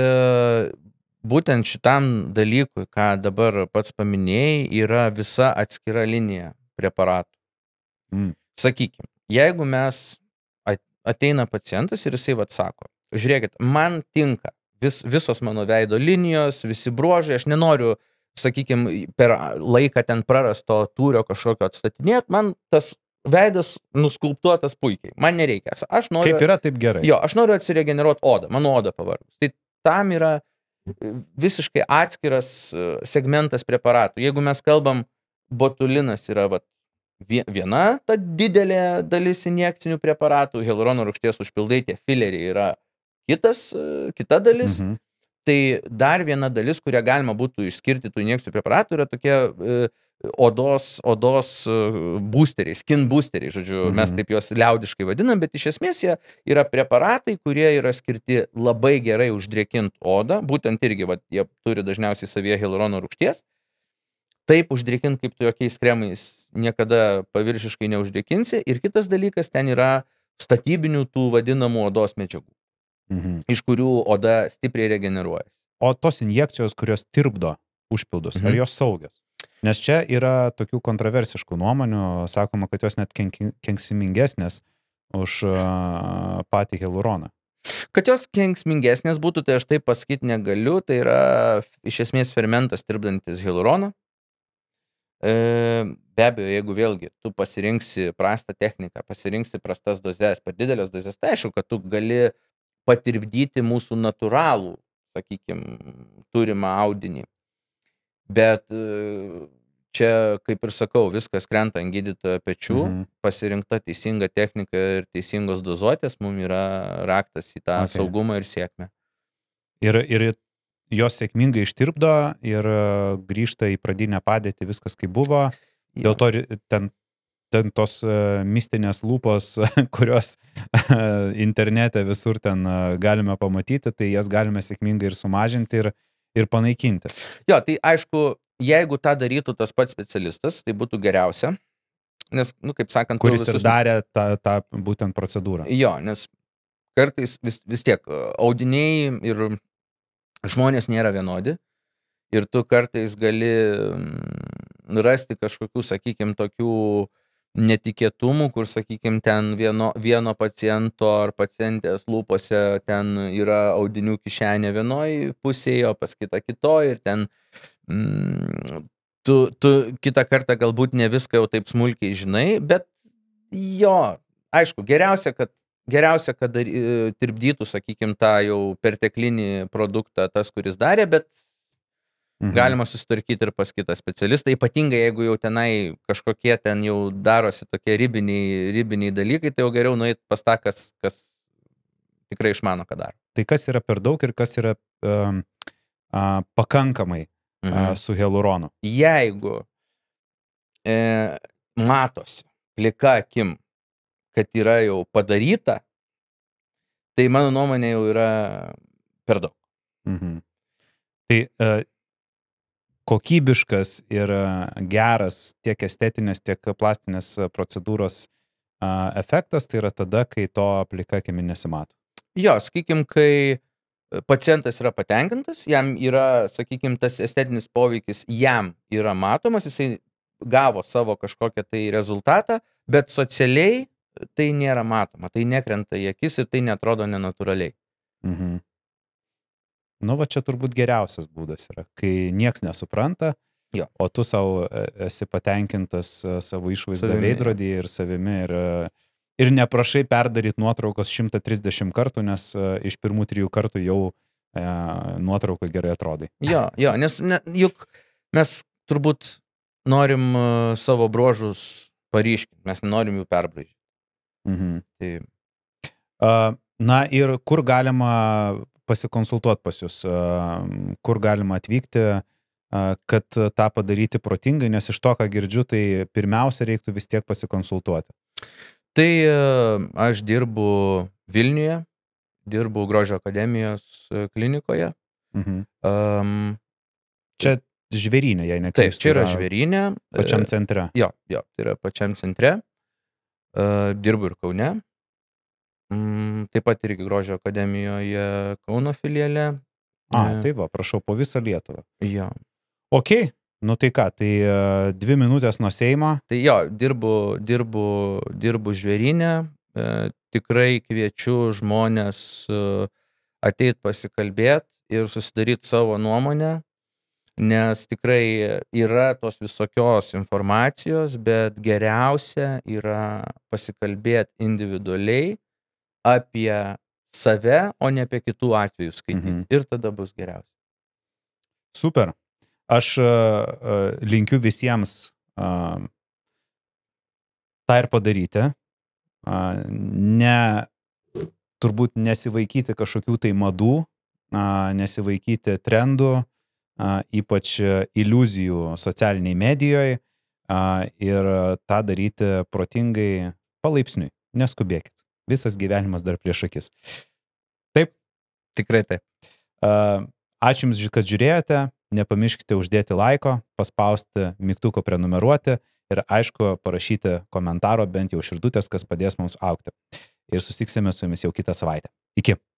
[SPEAKER 2] būtent šitam dalykui, ką dabar pats paminėjai, yra visa atskira linija preparatų.
[SPEAKER 1] Mm.
[SPEAKER 2] Sakykime, jeigu mes ateina pacientas ir jisai vat sako, žiūrėkit, man tinka vis, visos mano veido linijos, visi bruožai, aš nenoriu, sakykime, per laiką ten prarasto tūrio kažkokio atstatinėti, man tas veidas nuskulptuotas puikiai, man nereikia. Aš noriu,
[SPEAKER 1] kaip yra, taip gerai.
[SPEAKER 2] Jo, aš noriu atsiregeneruoti odą, mano oda pavargus. Tai tam yra visiškai atskiras segmentas preparatų. Jeigu mes kalbam, botulinas yra vat, viena ta didelė dalis injekcinių preparatų, hialurono rūgšties užpildai, tie fileriai yra kitas, kita dalis.
[SPEAKER 1] Mhm.
[SPEAKER 2] Tai dar viena dalis, kurią galima būtų išskirti tų injekcijų preparatų, yra tokie e, odos, odos boosteriai, skin boosteriai, žodžiu,
[SPEAKER 1] Mhm.
[SPEAKER 2] mes taip juos liaudiškai vadinam, bet iš esmės jie yra preparatai, kurie yra skirti labai gerai uždrėkinti odą, būtent irgi, va, jie turi dažniausiai savyje hialurono rūgšties. Taip uždrėkinti, kaip tu jokiais kremais niekada paviršiškai neuždrėkinsi. Ir kitas dalykas, ten yra statybinių tų vadinamų odos medžiagų,
[SPEAKER 1] Mhm.
[SPEAKER 2] iš kurių oda stipriai regeneruojasi.
[SPEAKER 1] O tos injekcijos, kurios tirpdo užpildus,
[SPEAKER 2] Mhm.
[SPEAKER 1] ar jos saugios? Nes čia yra tokių kontroversiškų nuomonių, sakoma, kad jos net kenksmingesnės už uh, patį hialuroną.
[SPEAKER 2] Kad jos kenksmingesnės būtų, tai aš taip pasakyti negaliu, tai yra iš esmės fermentas tirpdantis hialuroną. E, be abejo, jeigu vėlgi tu pasirinksi prastą techniką, pasirinksi prastas dozes, per didelės dozes, tai aišku, kad tu gali patirpdyti mūsų natūralų, sakykime, turimą audinį. Bet čia, kaip ir sakau, viskas krenta ant gydytojo pečių, mhm. pasirinkta teisinga technika ir teisingos dozuotės mums yra raktas į tą okay. saugumą ir sėkmę.
[SPEAKER 1] Ir, ir jos sėkmingai ištirpdo ir grįžta į pradinę padėtį, viskas kaip buvo. Ja. Dėl to ten, ten tos mistinės lūpos, kurios internete visur ten galime pamatyti, tai jas galime sėkmingai ir sumažinti ir, ir panaikinti.
[SPEAKER 2] Jo, tai aišku, jeigu tą darytų tas pats specialistas, tai būtų geriausia, nes, nu, kaip sakant...
[SPEAKER 1] Kuris
[SPEAKER 2] visus...
[SPEAKER 1] ir darė tą, tą būtent procedūrą.
[SPEAKER 2] Jo, nes kartais vis, vis tiek audiniai ir žmonės nėra vienodi ir tu kartais gali rasti kažkokių, sakykime, tokių netikėtumų, kur, sakykime, ten vieno, vieno paciento ar pacientės lūpose ten yra audinių kišenė vienoj pusėje, o pas kitą kitoj ir ten mm, tu, tu kitą kartą galbūt ne viską jau taip smulkiai žinai, bet jo, aišku, geriausia, kad, geriausia, kad dar, tirpdytų, sakykime, tą jau perteklinį produktą tas, kuris darė, bet Mhm. galima susitvarkyti ir pas kitą specialistą, ypatingai jeigu jau tenai kažkokie ten jau darosi tokie ribiniai, ribiniai dalykai, tai jau geriau nueit pas tą, kas, kas tikrai išmano, ką daro.
[SPEAKER 1] Tai kas yra per daug ir kas yra um, uh, pakankamai uh, mhm. su hialuronu?
[SPEAKER 2] Jeigu e, matosi plika akim, kad yra jau padaryta, tai mano nuomonė jau yra per daug.
[SPEAKER 1] Mhm. Tai uh, kokybiškas ir geras tiek estetinės, tiek plastinės procedūros uh, efektas, tai yra tada, kai to plika akimi nesimato.
[SPEAKER 2] Jo, sakykim, kai pacientas yra patenkintas, jam yra, sakykim, tas estetinis poveikis jam yra matomas, jisai gavo savo kažkokią tai rezultatą, bet socialiai tai nėra matoma, tai nekrenta į akis ir tai netrodo nenatūraliai.
[SPEAKER 1] Mhm. Nu, va čia turbūt geriausias būdas yra, kai nieks nesupranta, jo. O tu savo esi patenkintas savo išvaizdą veidrodį ir savimi ir, ir neprašai perdaryti nuotraukos šimtą trisdešimt kartų, nes iš pirmų trijų kartų jau e, nuotraukai gerai atrodai.
[SPEAKER 2] Jo, jo, nes ne, juk mes turbūt norim savo bruožus paryškinti, mes nenorim jų perbraižyti.
[SPEAKER 1] Mhm.
[SPEAKER 2] Tai...
[SPEAKER 1] Uh, na ir kur galima pasikonsultuoti pas jūs, kur galima atvykti, kad tą padaryti protingai, nes iš to, ką girdžiu, tai pirmiausia reiktų vis tiek pasikonsultuoti.
[SPEAKER 2] Tai aš dirbu Vilniuje, dirbu Grožio akademijos klinikoje.
[SPEAKER 1] Mhm.
[SPEAKER 2] Um,
[SPEAKER 1] čia Žvėrynė, jei neklystu.
[SPEAKER 2] Taip, čia yra Žvėrynė.
[SPEAKER 1] Pačiam centre.
[SPEAKER 2] Jo, jo, tai yra pačiam centre. Uh, dirbu ir Kaune. Mm, taip pat irgi Grožio akademijoje Kauno filiale.
[SPEAKER 1] A, tai va, prašau, po visą Lietuvą.
[SPEAKER 2] Jo.
[SPEAKER 1] Ok, nu tai ką, tai uh, dvi minutės nuo Seimo.
[SPEAKER 2] Tai jo, dirbu, dirbu, dirbu Žvėrynę, e, tikrai kviečiu žmonės e, ateit pasikalbėti ir susidaryti savo nuomonę, nes tikrai yra tos visokios informacijos, bet geriausia yra pasikalbėti individualiai apie save, o ne apie kitų atvejų skaityti. Mhm. Ir tada bus geriausia.
[SPEAKER 1] Super. Aš uh, linkiu visiems uh, tą ir padaryti. Uh, ne, turbūt nesivaikyti kažkokių tai madų, uh, nesivaikyti trendų, uh, ypač iliuzijų socialiniai medijoje uh, ir tą daryti protingai palaipsniui. Neskubėkit. Visas gyvenimas dar prieš akis. Taip?
[SPEAKER 2] Tikrai taip.
[SPEAKER 1] Uh, ačiū Jums, kad žiūrėjote. Nepamirškite uždėti laiko, paspausti mygtuko prenumeruoti ir aišku parašyti komentaro, bent jau širdutės, kas padės mums augti. Ir susitiksime su Jumis jau kitą savaitę. Iki.